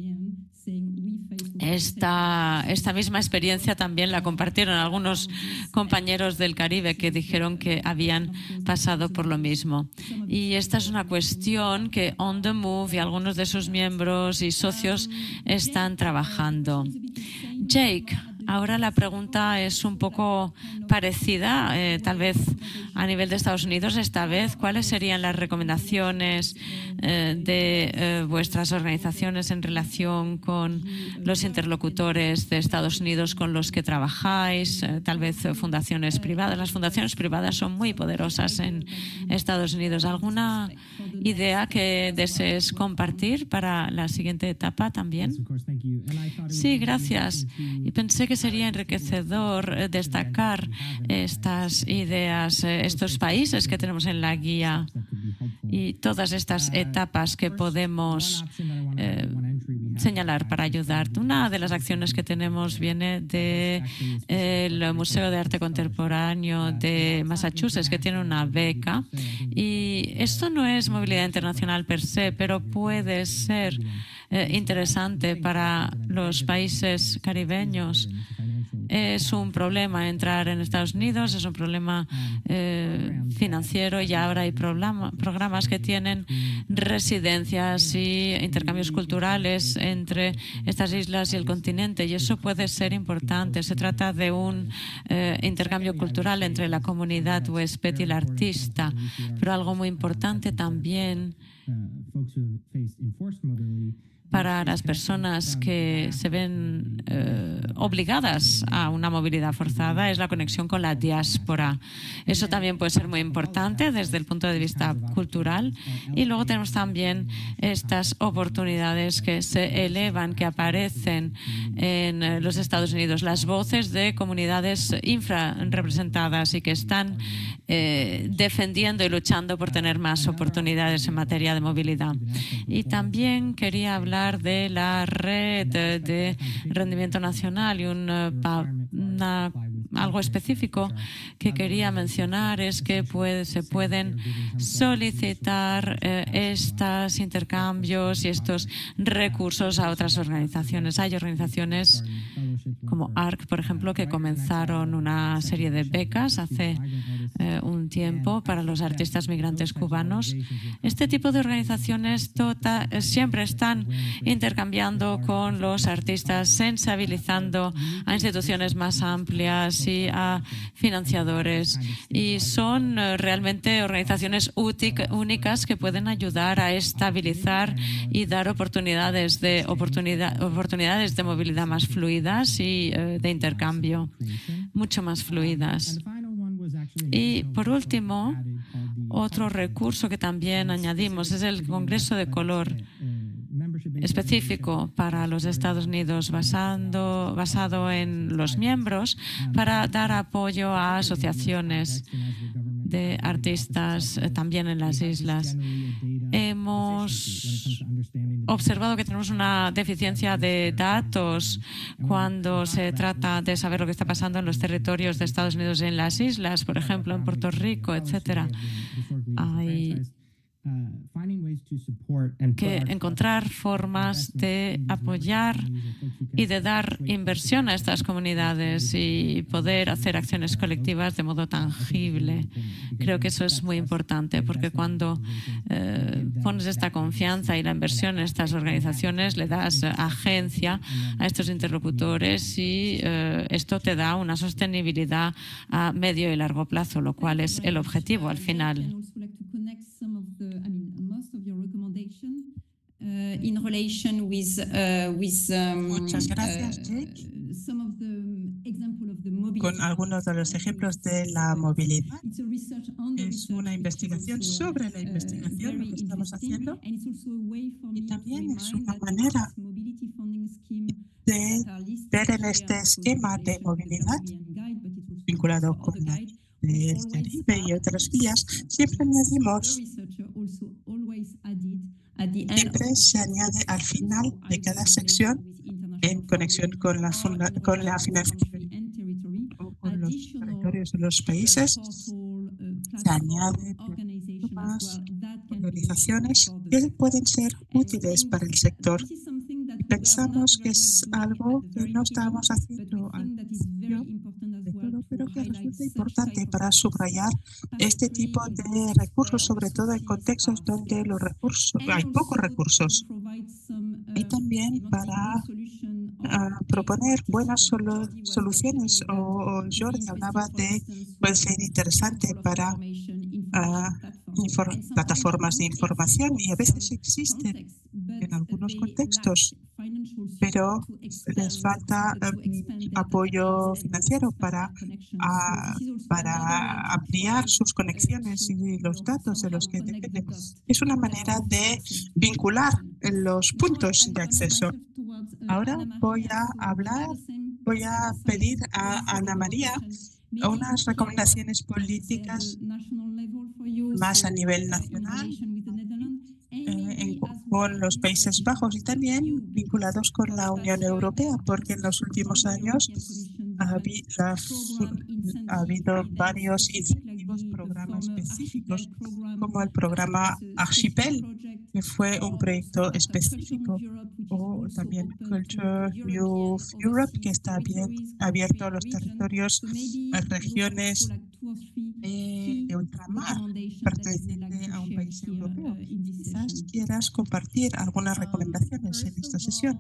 A: Esta, esta misma experiencia también la compartieron algunos compañeros del Caribe que dijeron que habían pasado por lo mismo. Y esta es una cuestión que On the Move y algunos de sus miembros y socios están trabajando. Jake, ahora la pregunta es un poco parecida, eh, tal vez a nivel de Estados Unidos esta vez. ¿Cuáles serían las recomendaciones eh, de eh, vuestras organizaciones en relación con los interlocutores de Estados Unidos con los que trabajáis? Eh, tal vez eh, fundaciones privadas. Las fundaciones privadas son muy poderosas en Estados Unidos. ¿Alguna idea que desees compartir para la siguiente etapa también? Sí, gracias. Y pensé que sería enriquecedor destacar estas ideas, estos países que tenemos en la guía y todas estas etapas que podemos eh, señalar para ayudar. Una de las acciones que tenemos viene del Museo de Arte Contemporáneo de Massachusetts, que tiene una beca. Y esto no es movilidad internacional per se, pero puede ser eh, interesante para los países caribeños. Es un problema entrar en Estados Unidos, es un problema eh, financiero y ahora hay programa, programas que tienen residencias y intercambios culturales entre estas islas y el continente y eso puede ser importante. Se trata de un eh, intercambio cultural entre la comunidad huésped y el artista, pero algo muy importante también para las personas que se ven eh, obligadas a una movilidad forzada es la conexión con la diáspora. Eso también puede ser muy importante desde el punto de vista cultural. Y luego tenemos también estas oportunidades que se elevan, que aparecen en los Estados Unidos, las voces de comunidades infrarrepresentadas y que están eh, defendiendo y luchando por tener más oportunidades en materia de movilidad. Y también quería hablar de la red de, de rendimiento nacional y un, una, algo específico que quería mencionar es que puede, se pueden solicitar eh, estos intercambios y estos recursos a otras organizaciones. Hay organizaciones como A R C, por ejemplo, que comenzaron una serie de becas hace eh, un tiempo para los artistas migrantes cubanos. Este tipo de organizaciones tota, siempre están intercambiando con los artistas, sensibilizando a instituciones más amplias y a financiadores. Y son eh, realmente organizaciones únicas que pueden ayudar a estabilizar y dar oportunidades de, oportunidad, oportunidades de movilidad más fluidas y eh, de intercambio mucho más fluidas. Y por último, otro recurso que también añadimos es el Congreso de Color específico para los Estados Unidos basando, basado en los miembros para dar apoyo a asociaciones de artistas eh, también en las islas. Hemos observado que tenemos una deficiencia de datos cuando se trata de saber lo que está pasando en los territorios de Estados Unidos en las islas, por ejemplo, en Puerto Rico, etcétera. Hay que encontrar formas de apoyar y de dar inversión a estas comunidades y poder hacer acciones colectivas de modo tangible. Creo que eso es muy importante porque cuando eh, pones esta confianza y la inversión en estas organizaciones, le das agencia a estos interlocutores y eh, esto te da una sostenibilidad a medio y largo plazo, lo cual es el objetivo al final.
C: Uh, in relation with, uh, with, um,
D: Muchas gracias, Jake.
C: Uh, some of the example of the mobility.
D: Con algunos de los ejemplos de la movilidad. Es una investigación sobre la investigación, lo que estamos haciendo, y también es una manera de ver en este esquema de movilidad vinculado con la del Caribe y otras vías, siempre añadimos, siempre se añade al final de cada sección en conexión con la, funda, con la financiación con los territorios de los países, se añaden más organizaciones que pueden ser útiles para el sector. Pensamos que es algo que no estábamos haciendo al principio de todo, pero que resulta importante para subrayar este tipo de recursos, sobre todo en contextos donde los recursos, hay pocos recursos. Y también para uh, proponer buenas solu soluciones. O, o Jordi hablaba de, puede ser interesante para uh, plataformas de información, y a veces existen en algunos contextos, pero les falta um, apoyo financiero para, uh, para ampliar sus conexiones y los datos de los que dependen. Es una manera de vincular los puntos de acceso. Ahora voy a hablar, voy a pedir a Ana María unas recomendaciones políticas más a nivel nacional, eh, en, con los Países Bajos y también vinculados con la Unión Europea, porque en los últimos años ha habido, ha habido varios incentivos, programas específicos, como el programa Archipel, que fue un proyecto específico, o también Culture Youth Europe, que está abierto a los territorios, a regiones de, de ultramar perteneciente a un país europeo. Quizás quieras compartir algunas recomendaciones en esta sesión.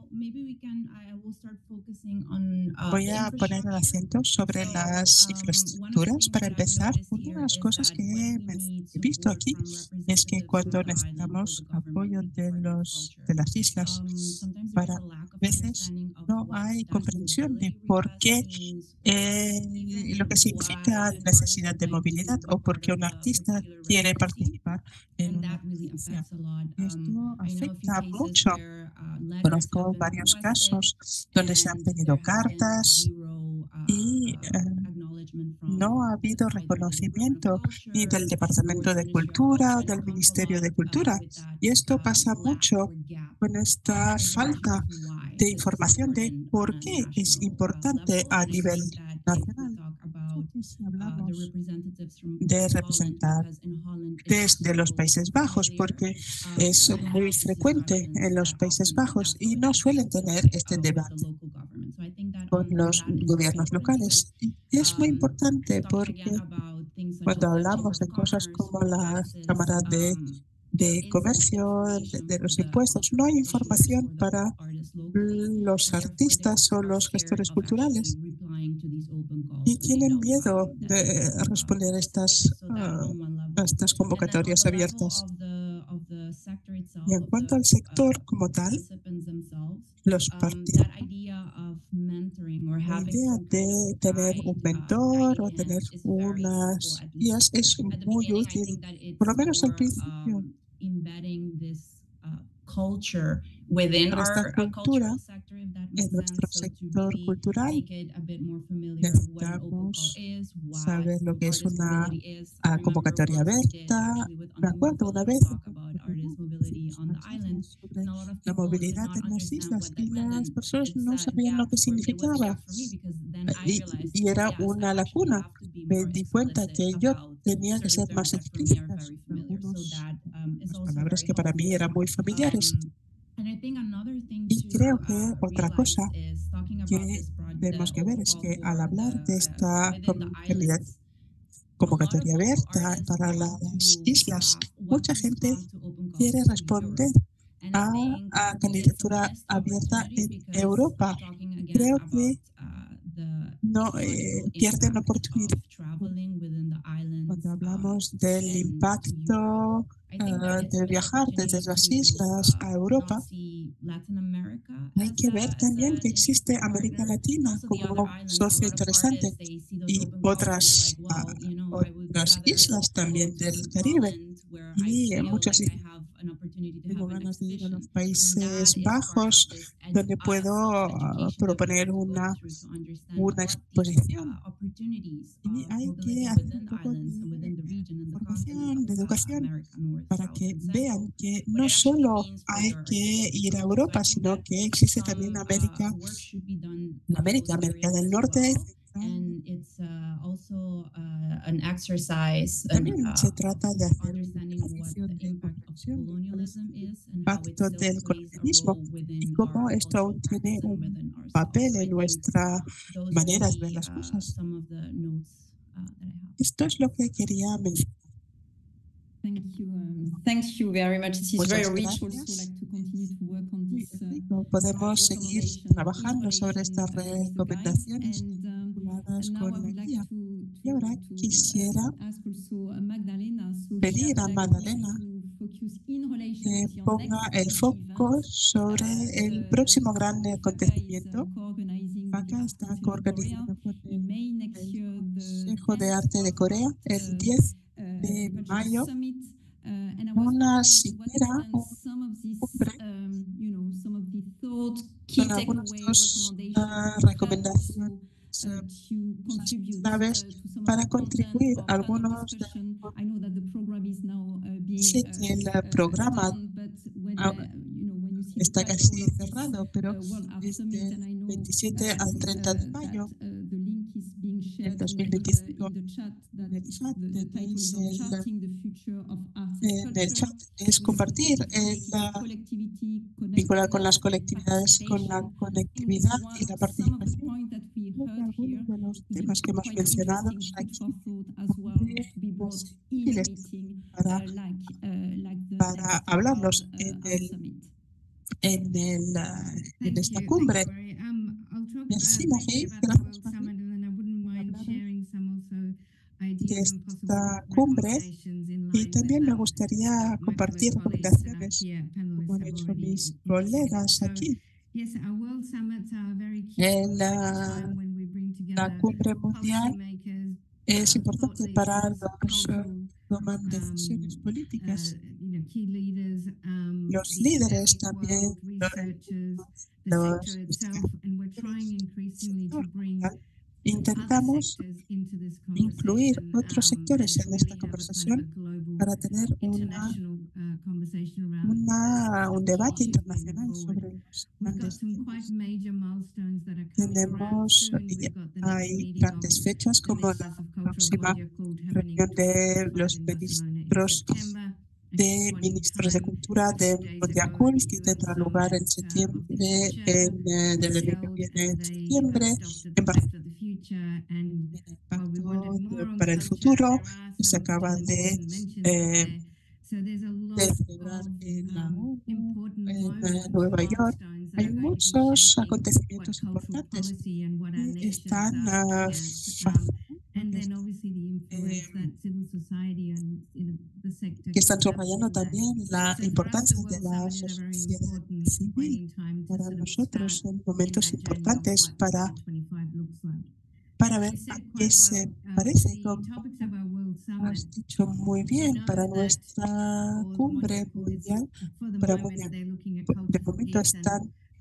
D: Voy a poner el acento sobre las infraestructuras. Para empezar, una de las cosas que he visto aquí es que cuando necesitamos apoyo de, los, de las islas, para a veces no hay comprensión de por qué eh, lo que significa necesidad de movilidad o por qué un artista quiere participar en una experiencia. Esto afecta mucho. Conozco varios casos donde se han pedido cartas y eh, no ha habido reconocimiento ni del Departamento de Cultura o del Ministerio de Cultura. Y esto pasa mucho con esta falta de información de por qué es importante a nivel nacional. Si hablamos de representantes de los Países Bajos, porque es muy frecuente en los Países Bajos y no suelen tener este debate con los gobiernos locales. Y es muy importante porque cuando hablamos de cosas como la Cámara de de comercio, de, de los impuestos, no hay información para los artistas o los gestores culturales y tienen miedo de responder a estas, uh, a estas convocatorias abiertas. Y en cuanto al sector como tal, los participantes, la idea de tener un mentor o tener unas guías es muy útil, por lo menos al principio. Nuestra cultura, en nuestro sector cultural, necesitamos saber lo que es una uh, convocatoria abierta. Me acuerdo una vez sobre la movilidad en las islas y las personas no sabían lo que significaba. Y, y era una lacuna. Me di cuenta que yo tenía que ser más explícita. Algunas palabras que para mí eran muy familiares. Y creo que otra cosa que tenemos que ver es que al hablar de esta convocatoria abierta para las islas, mucha gente quiere responder a, a candidatura abierta en Europa. Creo que no eh, pierden la oportunidad. Cuando hablamos del impacto uh, de viajar desde las islas a Europa, hay que ver también que existe América Latina como socio interesante y otras, uh, otras islas también del Caribe. Y muchas tengo ganas de ir a los Países Bajos, donde puedo uh, proponer una, una exposición. Y hay que hacer un poco de formación, de educación, para que vean que no solo hay que ir a Europa, sino que existe también América, América, América del Norte. También se trata de hacer un ejercicio de comprensión del impacto del colonialismo y cómo esto aún tiene un papel en nuestra manera de ver las cosas. Esto es lo que quería mencionar.
C: Thank you. Um, thank you very much. It is
D: Muchas
C: very rich also
D: gracias.
C: like to continue to work on this.
D: No podemos seguir trabajando sobre estas recomendaciones vinculadas con la guía. Y ahora quisiera pedir a Magdalena que ponga el foco sobre el próximo gran acontecimiento. Acá está coorganizado por el Consejo de Arte de Corea el diez de mayo. Una cimera, un cumbre, con algunas dos uh, recomendaciones uh, claves para contribuir a algunos de sé que el programa está casi cerrado, pero desde el veintisiete al treinta de mayo del dos mil veinticinco en el chat tenéis el, en el chat es compartir el, vincular con las colectividades, con la conectividad y la participación. Algunos de los temas que hemos mencionado aquí para, para hablarlos en, el, en, el, en esta cumbre. Merci, Marie. Gracias, Marie. De esta cumbre y también me gustaría compartir recomendaciones como han hecho mis colegas aquí. En la, la cumbre mundial es importante para los uh, toman decisiones políticas. Los líderes también, los, los intentamos incluir otros sectores en esta conversación para tener una, una, un debate internacional sobre los grandes temas. Tenemos, hay grandes fechas como la próxima reunión de los ministros de ministros de cultura de Mondiacult, que tendrá lugar en septiembre, en, en el año que viene en septiembre, en Barcelona. El impacto para el futuro que se acaba de, eh, de celebrar en, la, en Nueva York. Hay muchos acontecimientos importantes que están uh, eh, que están subrayando también la importancia de la sociedad civil para nosotros. Son momentos importantes para para ver a qué se parece. Como has dicho muy bien, para nuestra cumbre mundial, para mundial, de momento están,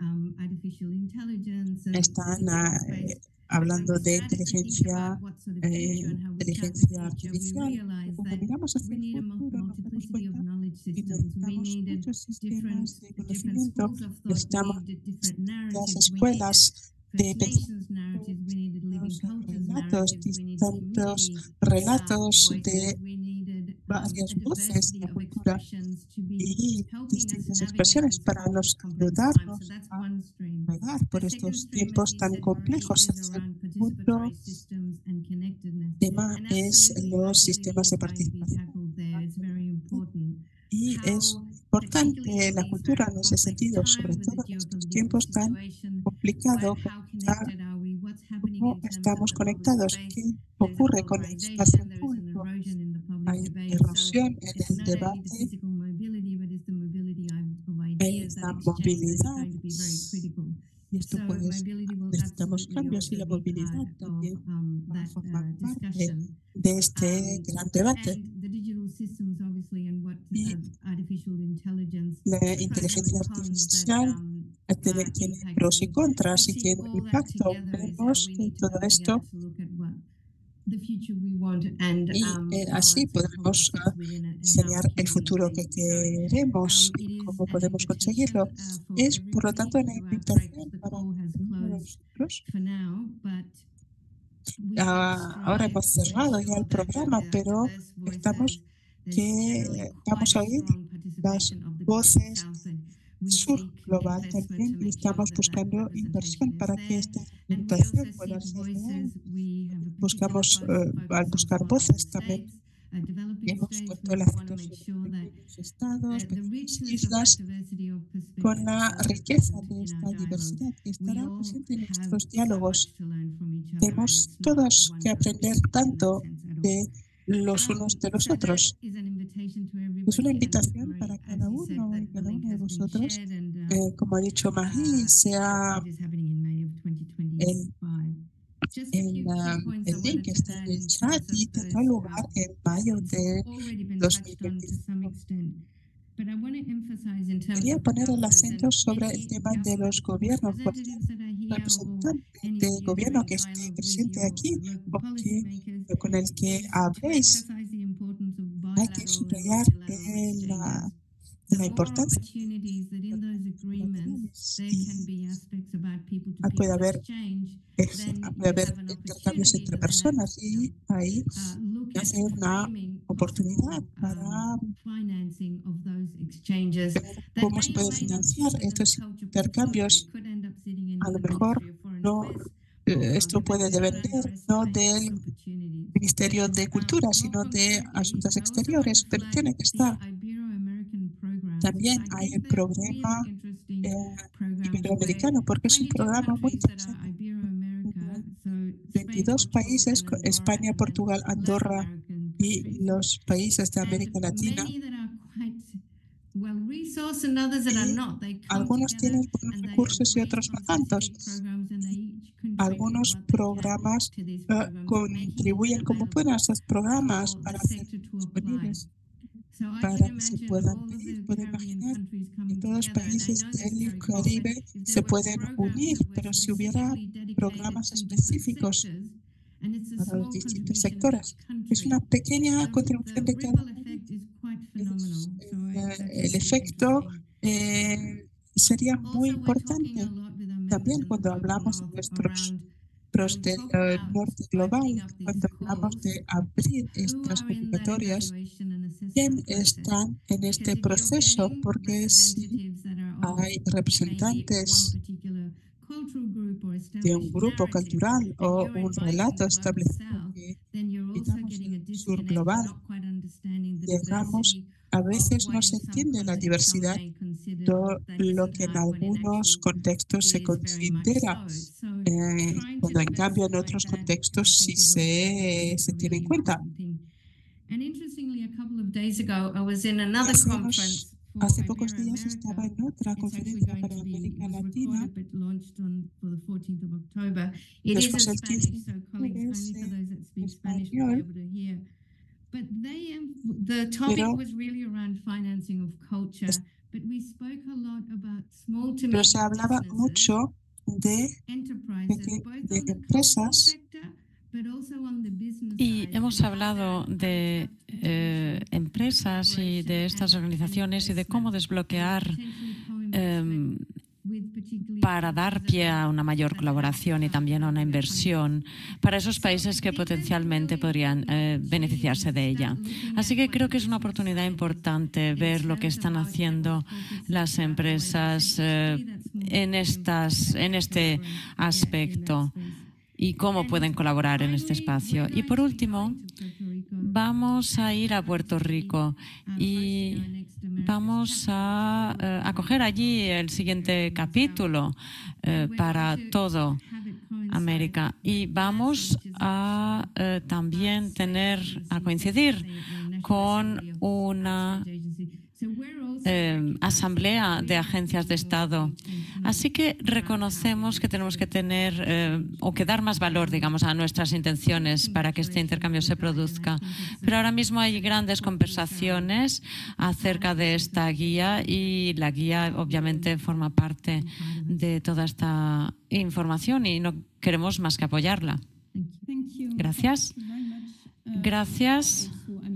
D: están uh, hablando de inteligencia, eh, inteligencia artificial. Cuando miramos hacia el futuro, nos damos cuenta que necesitamos muchos sistemas de conocimiento, necesitamos las escuelas de los relatos, distintos relatos de varias voces de la cultura y distintas expresiones para los ayudarnos a navegar por estos tiempos tan complejos. El segundo tema es los sistemas de participación. Y es importante la cultura en ese sentido, sobre todo en estos tiempos tan complicados, cómo estamos conectados, qué ocurre con el espacio público. Hay erosión en el debate, en la movilidad, y y esto pues necesitamos cambios y la movilidad también va a formar parte de este gran debate. Y la inteligencia artificial tiene, tiene pros y contras y tiene un impacto. Vemos que todo esto y eh, así podremos uh, diseñar el futuro que queremos y cómo podemos conseguirlo. Es, por lo tanto, una invitación para nosotros. Uh, ahora hemos cerrado ya el programa, pero estamos que vamos a oír las voces sur global también y estamos buscando inversión para que esta implementación pueda ser real. Buscamos, uh, al buscar voces también hemos puesto el acento sobre los estados, pequeñas islas, con la riqueza de esta diversidad que estará presente en nuestros diálogos. Tenemos todos que aprender tanto de los unos de los otros. Es una invitación para cada uno y cada una de vosotros. Eh, como ha dicho Marie, sea el, el, uh, el link que está en el chat y tendrá lugar en mayo de dos mil veinticinco. Quería poner el acento sobre el tema de los gobiernos. Cualquier representante de gobierno que esté presente aquí o que, con el que habléis, hay que subrayar la, la importancia. Puede haber, puede haber intercambios entre personas y ahí hace una oportunidad para ver cómo se puede financiar estos intercambios. A lo mejor no, esto puede depender no del Ministerio de Cultura, sino de Asuntos Exteriores, pero tiene que estar. También hay el programa eh, iberoamericano, porque es un programa muy interesante. veintidós países, España, Portugal, Andorra y los países de América Latina. Y algunos tienen buenos recursos y otros no tantos. Algunos programas uh, contribuyen como pueden a esos programas para hacer disponibles, para que se puedan pedir. Pueden imaginar que todos los países del Caribe se pueden unir, pero si hubiera programas específicos para los distintos sectores, es una pequeña contribución de cada uno. El efecto eh, sería muy importante. También cuando hablamos de nuestros pros del uh, norte global, cuando hablamos de abrir estas convocatorias, ¿quién están en este proceso? Porque si hay representantes de un grupo cultural o un relato establecido que invitamos en el sur global, llegamos, a veces no se entiende la diversidad, todo lo que en algunos contextos se considera, eh, cuando en cambio en otros contextos sí se, se tiene en cuenta. Hace pocos días estaba en otra conferencia para América Latina. Después el quince de octubre en español. Pero, pero se hablaba mucho de, de, de empresas.
A: Y hemos hablado de eh, empresas y de estas organizaciones y de cómo desbloquear eh, para dar pie a una mayor colaboración y también a una inversión para esos países que potencialmente podrían eh, beneficiarse de ella. Así que creo que es una oportunidad importante ver lo que están haciendo las empresas eh, en, estas, en este aspecto y cómo pueden colaborar en este espacio. Y por último, vamos a ir a Puerto Rico y vamos a eh, acoger allí el siguiente capítulo eh, para todo América. Y vamos a eh, también tener, a coincidir con una Eh, asamblea de agencias de Estado. Así que reconocemos que tenemos que tener eh, o que dar más valor, digamos, a nuestras intenciones para que este intercambio se produzca. Pero ahora mismo hay grandes conversaciones acerca de esta guía y la guía obviamente forma parte de toda esta información y no queremos más que apoyarla. Gracias. Gracias.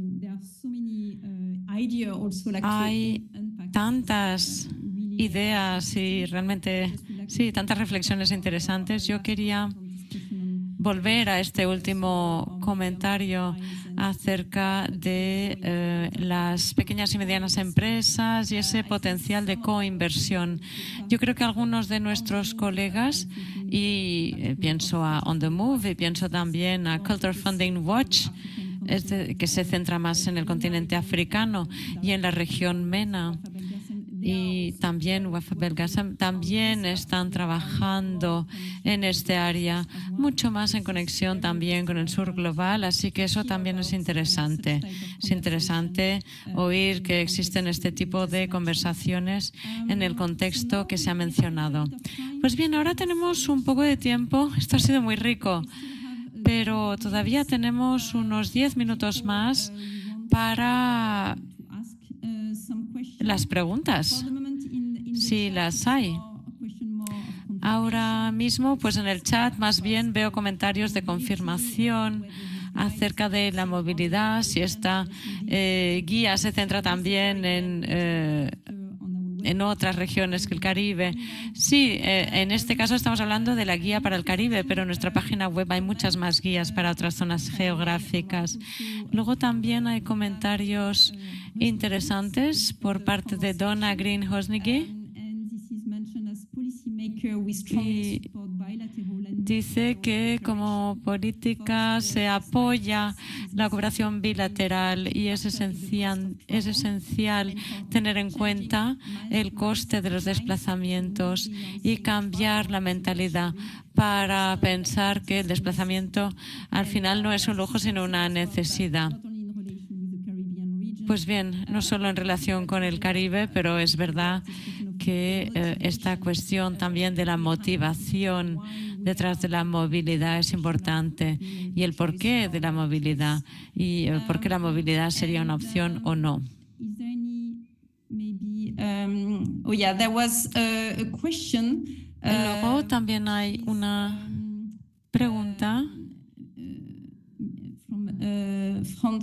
A: Hay tantas ideas y realmente, sí, tantas reflexiones interesantes. Yo quería volver a este último comentario acerca de eh, las pequeñas y medianas empresas y ese potencial de coinversión. Yo creo que algunos de nuestros colegas, y eh, pienso a On the Move y pienso también a Culture Funding Watch, es de, que se centra más en el continente africano y en la región MENA, y también Wafa Belgasam, también están trabajando en este área, mucho más en conexión también con el sur global, así que eso también es interesante. Es interesante oír que existen este tipo de conversaciones en el contexto que se ha mencionado. Pues bien, ahora tenemos un poco de tiempo. Esto ha sido muy rico, pero todavía tenemos unos diez minutos más para las preguntas, si las hay. Ahora mismo, pues en el chat más bien veo comentarios de confirmación acerca de la movilidad, si esta eh, guía se centra también en, eh, en otras regiones que el Caribe. Sí, eh, en este caso estamos hablando de la guía para el Caribe, pero en nuestra página web hay muchas más guías para otras zonas geográficas. Luego también hay comentarios interesantes por parte de Donna Green-Hosnigi. Y dice que como política se apoya la cooperación bilateral y es esencial, es esencial tener en cuenta el coste de los desplazamientos y cambiar la mentalidad para pensar que el desplazamiento al final no es un lujo sino una necesidad. Pues bien, no solo en relación con el Caribe, pero es verdad que eh, esta cuestión también de la motivación detrás de la movilidad es importante y el porqué de la movilidad y el por qué la movilidad sería una opción o no. Luego también hay una pregunta de Frank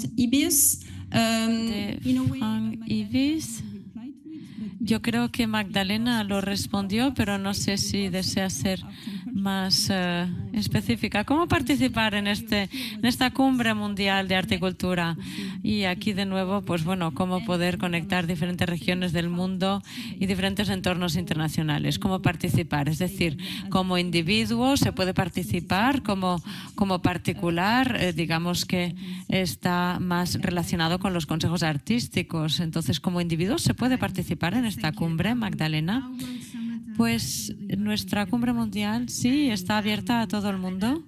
A: Ibis. Yo creo que Magdalena lo respondió, pero no sé si desea ser más uh, específica. ¿Cómo participar en, este, en esta cumbre mundial de arte y cultura? Y aquí de nuevo, pues bueno, cómo poder conectar diferentes regiones del mundo y diferentes entornos internacionales. ¿Cómo participar? Es decir, como individuo se puede participar, como, como particular, eh, digamos que está más relacionado con los consejos artísticos. Entonces, como individuo se puede participar en esta cumbre, Magdalena. Pues nuestra cumbre mundial sí está abierta a todo el mundo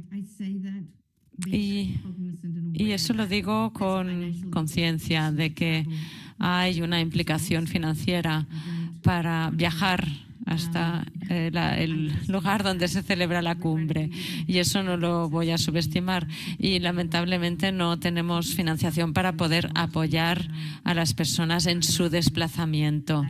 A: y, y eso lo digo con conciencia de que hay una implicación financiera para viajar hasta eh, la, el lugar donde se celebra la cumbre y eso no lo voy a subestimar y lamentablemente no tenemos financiación para poder apoyar a las personas en su desplazamiento.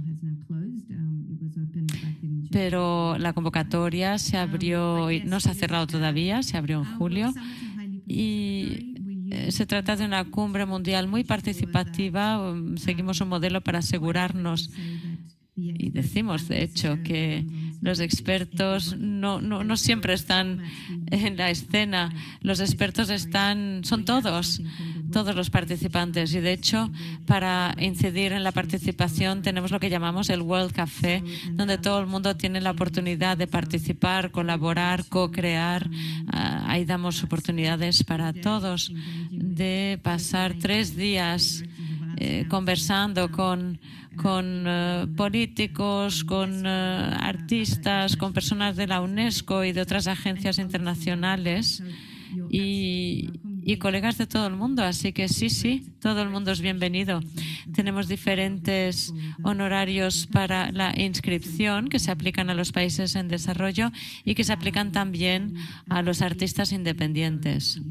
A: Pero la convocatoria se abrió, no se ha cerrado todavía, se abrió en julio y se trata de una cumbre mundial muy participativa. Seguimos un modelo para asegurarnos y decimos, de hecho, que los expertos no, no, no siempre están en la escena. Los expertos están, son todos, todos los participantes. Y de hecho, para incidir en la participación tenemos lo que llamamos el World Café, donde todo el mundo tiene la oportunidad de participar, colaborar, co-crear. Uh, ahí damos oportunidades para todos de pasar tres días eh, conversando con con uh, políticos, con uh, artistas, con personas de la UNESCO y de otras agencias internacionales y, y colegas de todo el mundo. Así que sí, sí, todo el mundo es bienvenido. Tenemos diferentes honorarios para la inscripción que se aplican a los países en desarrollo y que se aplican también a los artistas independientes.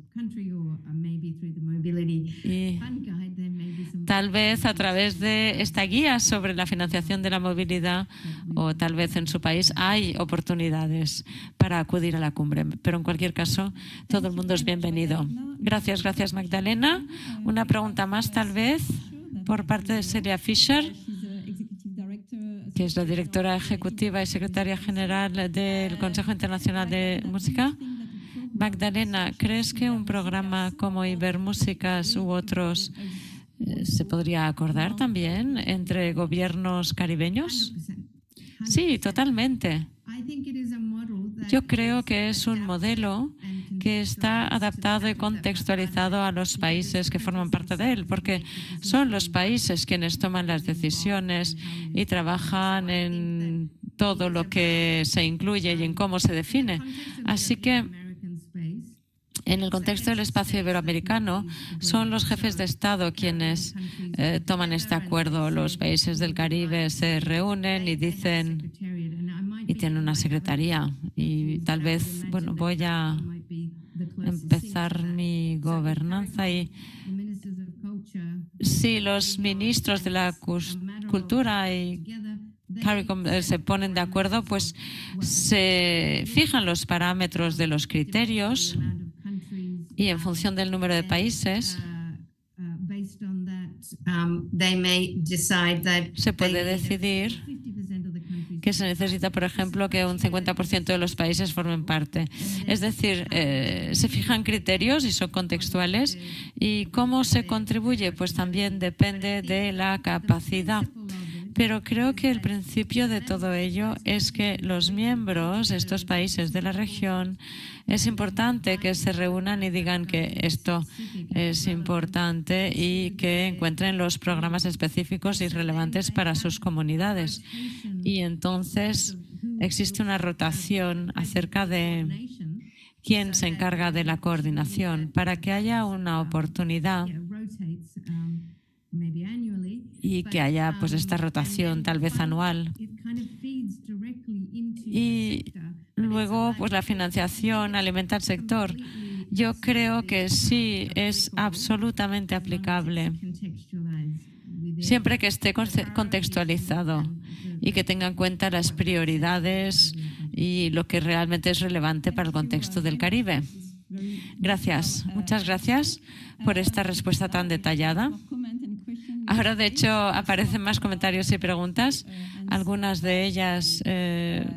A: Y tal vez a través de esta guía sobre la financiación de la movilidad o tal vez en su país hay oportunidades para acudir a la cumbre. Pero en cualquier caso, todo el mundo es bienvenido. Gracias, gracias Magdalena. Una pregunta más tal vez por parte de Celia Fischer, que es la directora ejecutiva y secretaria general del Consejo Internacional de Música. Magdalena, ¿crees que un programa como Ibermúsicas u otros eh, se podría acordar también entre gobiernos caribeños? Sí, totalmente. Yo creo que es un modelo que está adaptado y contextualizado a los países que forman parte de él, porque son los países quienes toman las decisiones y trabajan en todo lo que se incluye y en cómo se define. Así que en el contexto del espacio iberoamericano, son los jefes de Estado quienes eh, toman este acuerdo. Los países del Caribe se reúnen y dicen, y tienen una secretaría. Y tal vez, bueno, voy a empezar mi gobernanza y si los ministros de la cultura y CARICOM se ponen de acuerdo, pues se fijan los parámetros de los criterios y en función del número de países se puede decidir que se necesita, por ejemplo, que un cincuenta por ciento de los países formen parte. Es decir, eh, se fijan criterios y son contextuales. ¿Y cómo se contribuye? Pues también depende de la capacidad. Pero creo que el principio de todo ello es que los miembros de estos países de la región es importante que se reúnan y digan que esto es importante y que encuentren los programas específicos y relevantes para sus comunidades. Y entonces existe una rotación acerca de quién se encarga de la coordinación para que haya una oportunidad y que haya pues esta rotación tal vez anual. Y luego pues la financiación alimenta al sector. Yo creo que sí es absolutamente aplicable siempre que esté contextualizado y que tenga en cuenta las prioridades y lo que realmente es relevante para el contexto del Caribe. Gracias, muchas gracias por esta respuesta tan detallada. Ahora, de hecho, aparecen más comentarios y preguntas. Algunas de ellas eh,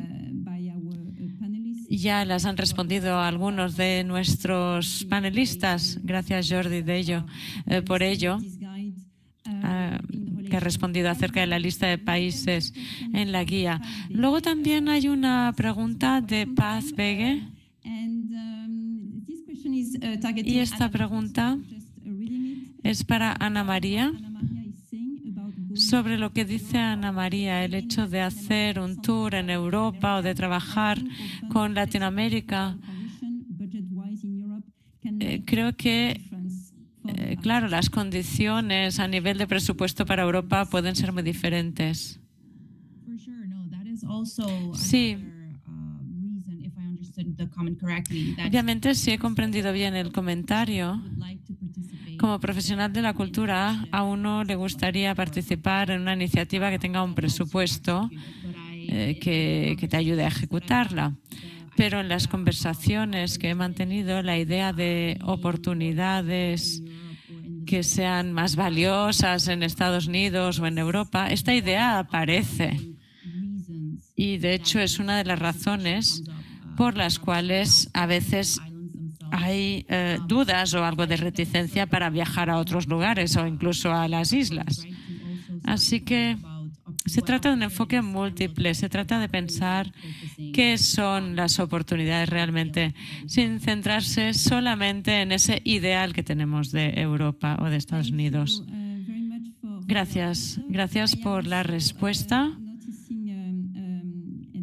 A: ya las han respondido algunos de nuestros panelistas. Gracias, Jordi, de ello, eh, por ello, eh, que ha respondido acerca de la lista de países en la guía. Luego también hay una pregunta de Paz Bege. Y esta pregunta es para Ana María. Sobre lo que dice Ana María, el hecho de hacer un tour en Europa o de trabajar con Latinoamérica, eh, creo que, eh, claro, las condiciones a nivel de presupuesto para Europa pueden ser muy diferentes. Sí. Obviamente, si he comprendido bien el comentario, como profesional de la cultura, a uno le gustaría participar en una iniciativa que tenga un presupuesto eh, que, que te ayude a ejecutarla. Pero en las conversaciones que he mantenido, la idea de oportunidades que sean más valiosas en Estados Unidos o en Europa, esta idea aparece. Y, de hecho, es una de las razones por las cuales a veces hay eh, dudas o algo de reticencia para viajar a otros lugares o incluso a las islas. Así que se trata de un enfoque múltiple, se trata de pensar qué son las oportunidades realmente, sin centrarse solamente en ese ideal que tenemos de Europa o de Estados Unidos. Gracias, gracias por la respuesta.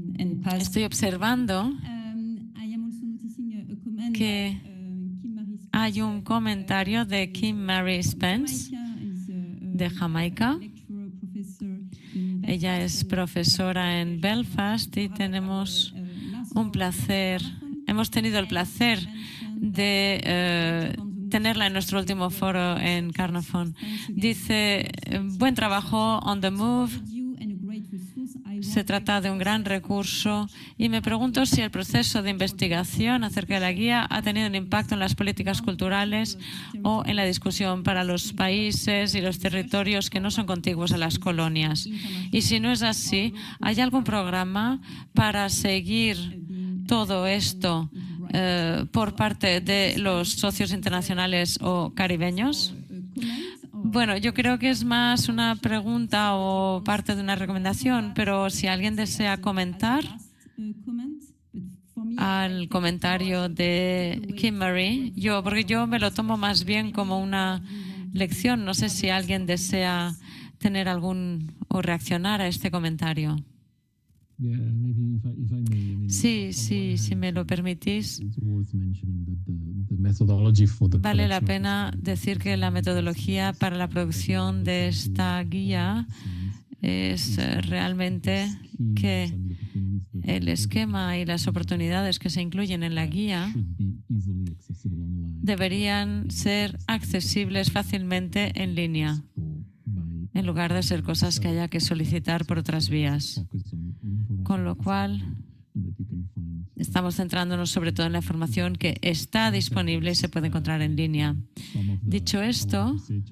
A: Estoy observando que hay un comentario de Kim Mary Spence, de Jamaica. Ella es profesora en Belfast y tenemos un placer, hemos tenido el placer de eh, tenerla en nuestro último foro en Carnarvon. Dice, buen trabajo, On the Move. Se trata de un gran recurso y me pregunto si el proceso de investigación acerca de la guía ha tenido un impacto en las políticas culturales o en la discusión para los países y los territorios que no son contiguos a las colonias. Y si no es así, ¿hay algún programa para seguir todo esto eh, por parte de los socios internacionales o caribeños? Bueno, yo creo que es más una pregunta o parte de una recomendación, pero si alguien desea comentar al comentario de Kim Mary, yo, porque yo me lo tomo más bien como una lección. No sé si alguien desea tener algún o reaccionar a este comentario. Sí, sí, si me lo permitís. Vale la pena decir que la metodología para la producción de esta guía es realmente que el esquema y las oportunidades que se incluyen en la guía deberían ser accesibles fácilmente en línea, en lugar de ser cosas que haya que solicitar por otras vías. Con lo cual, estamos centrándonos sobre todo en la información que está disponible y se puede encontrar en línea. Dicho esto,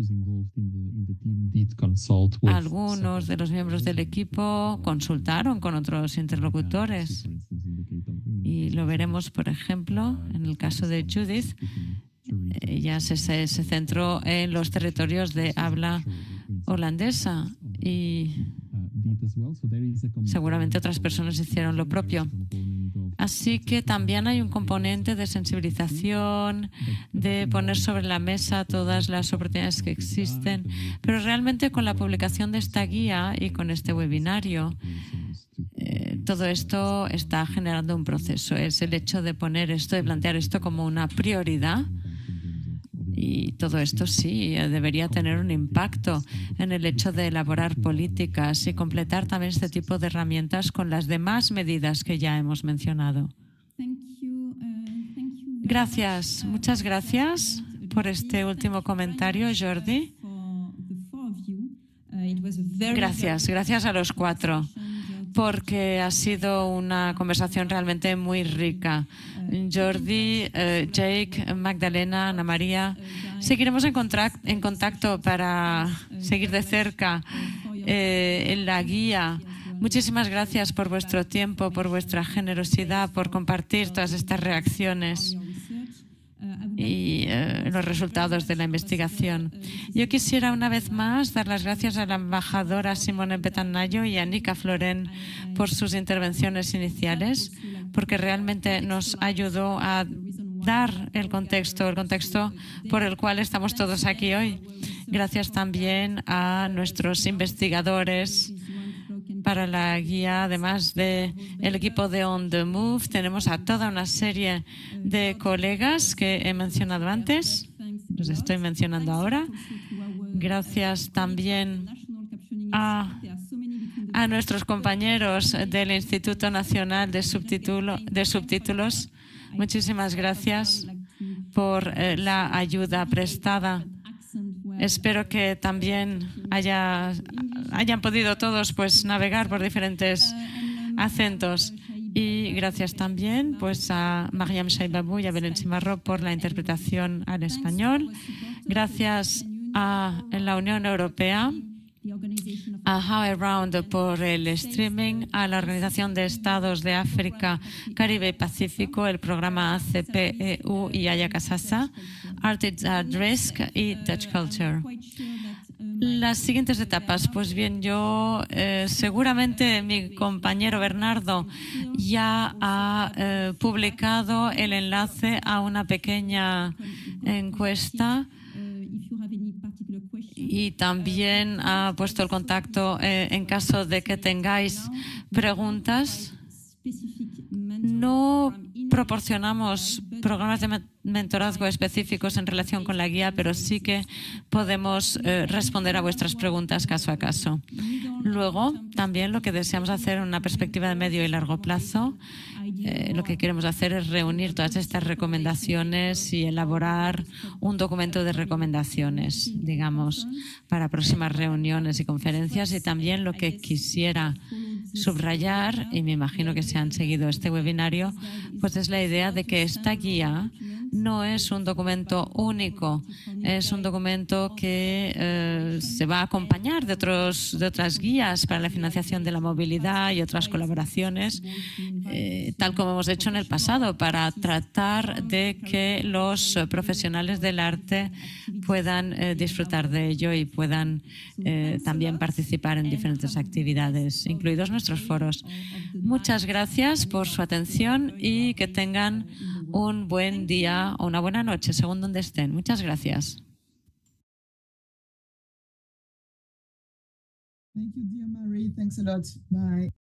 A: algunos de los miembros del equipo consultaron con otros interlocutores y lo veremos, por ejemplo, en el caso de Judith. Ella se, se, se centró en los territorios de habla holandesa y seguramente otras personas hicieron lo propio. Así que también hay un componente de sensibilización, de poner sobre la mesa todas las oportunidades que existen, pero realmente con la publicación de esta guía y con este webinario, eh, todo esto está generando un proceso. Es el hecho de poner esto, de plantear esto como una prioridad. Y todo esto sí debería tener un impacto en el hecho de elaborar políticas y completar también este tipo de herramientas con las demás medidas que ya hemos mencionado. Gracias, muchas gracias por este último comentario, Jordi. Gracias, gracias a los cuatro, porque ha sido una conversación realmente muy rica. Jordi, eh, Jake, Magdalena, Ana María, seguiremos en, en contacto para seguir de cerca eh, en la guía. Muchísimas gracias por vuestro tiempo, por vuestra generosidad, por compartir todas estas reacciones y eh, los resultados de la investigación. Yo quisiera una vez más dar las gracias a la embajadora Simone Petanayo y a Nika Floren por sus intervenciones iniciales, porque realmente nos ayudó a dar el contexto, el contexto por el cual estamos todos aquí hoy. Gracias también a nuestros investigadores para la guía, además del equipo de On the Move. Tenemos a toda una serie de colegas que he mencionado antes, los estoy mencionando ahora. Gracias también a, a nuestros compañeros del Instituto Nacional de, Subtítulo, de Subtítulos. Muchísimas gracias por eh, la ayuda prestada. Espero que también haya, hayan podido todos pues, navegar por diferentes acentos. Y gracias también pues, a Mariam Shaibabou y a Belén Chimarro por la interpretación al español. Gracias a la Unión Europea, a HowlRound por el streaming, a la Organización de Estados de África, Caribe y Pacífico, el programa A C P E U y Ayakasasa, Artists at Risk y Dutch Culture. Las siguientes etapas, pues bien, yo eh, seguramente mi compañero Bernardo ya ha eh, publicado el enlace a una pequeña encuesta y también ha puesto el contacto eh, en caso de que tengáis preguntas. No proporcionamos programas de mentorazgo específicos en relación con la guía, pero sí que podemos eh, responder a vuestras preguntas caso a caso. Luego, también lo que deseamos hacer en una perspectiva de medio y largo plazo, eh, lo que queremos hacer es reunir todas estas recomendaciones y elaborar un documento de recomendaciones, digamos, para próximas reuniones y conferencias. Y también lo que quisiera subrayar, y me imagino que se han seguido este webinario, pues es la idea de que esta guía no es un documento único, es un documento que eh, se va a acompañar de, otros, de otras guías para la financiación de la movilidad y otras colaboraciones, eh, tal como hemos hecho en el pasado, para tratar de que los profesionales del arte puedan eh, disfrutar de ello y puedan eh, también participar en diferentes actividades, incluidos nuestros foros. Muchas gracias por su atención y que tengan un buen día o una buena noche, según donde estén. Muchas gracias.
B: Thank you, dear Marie. Thanks a lot. Bye.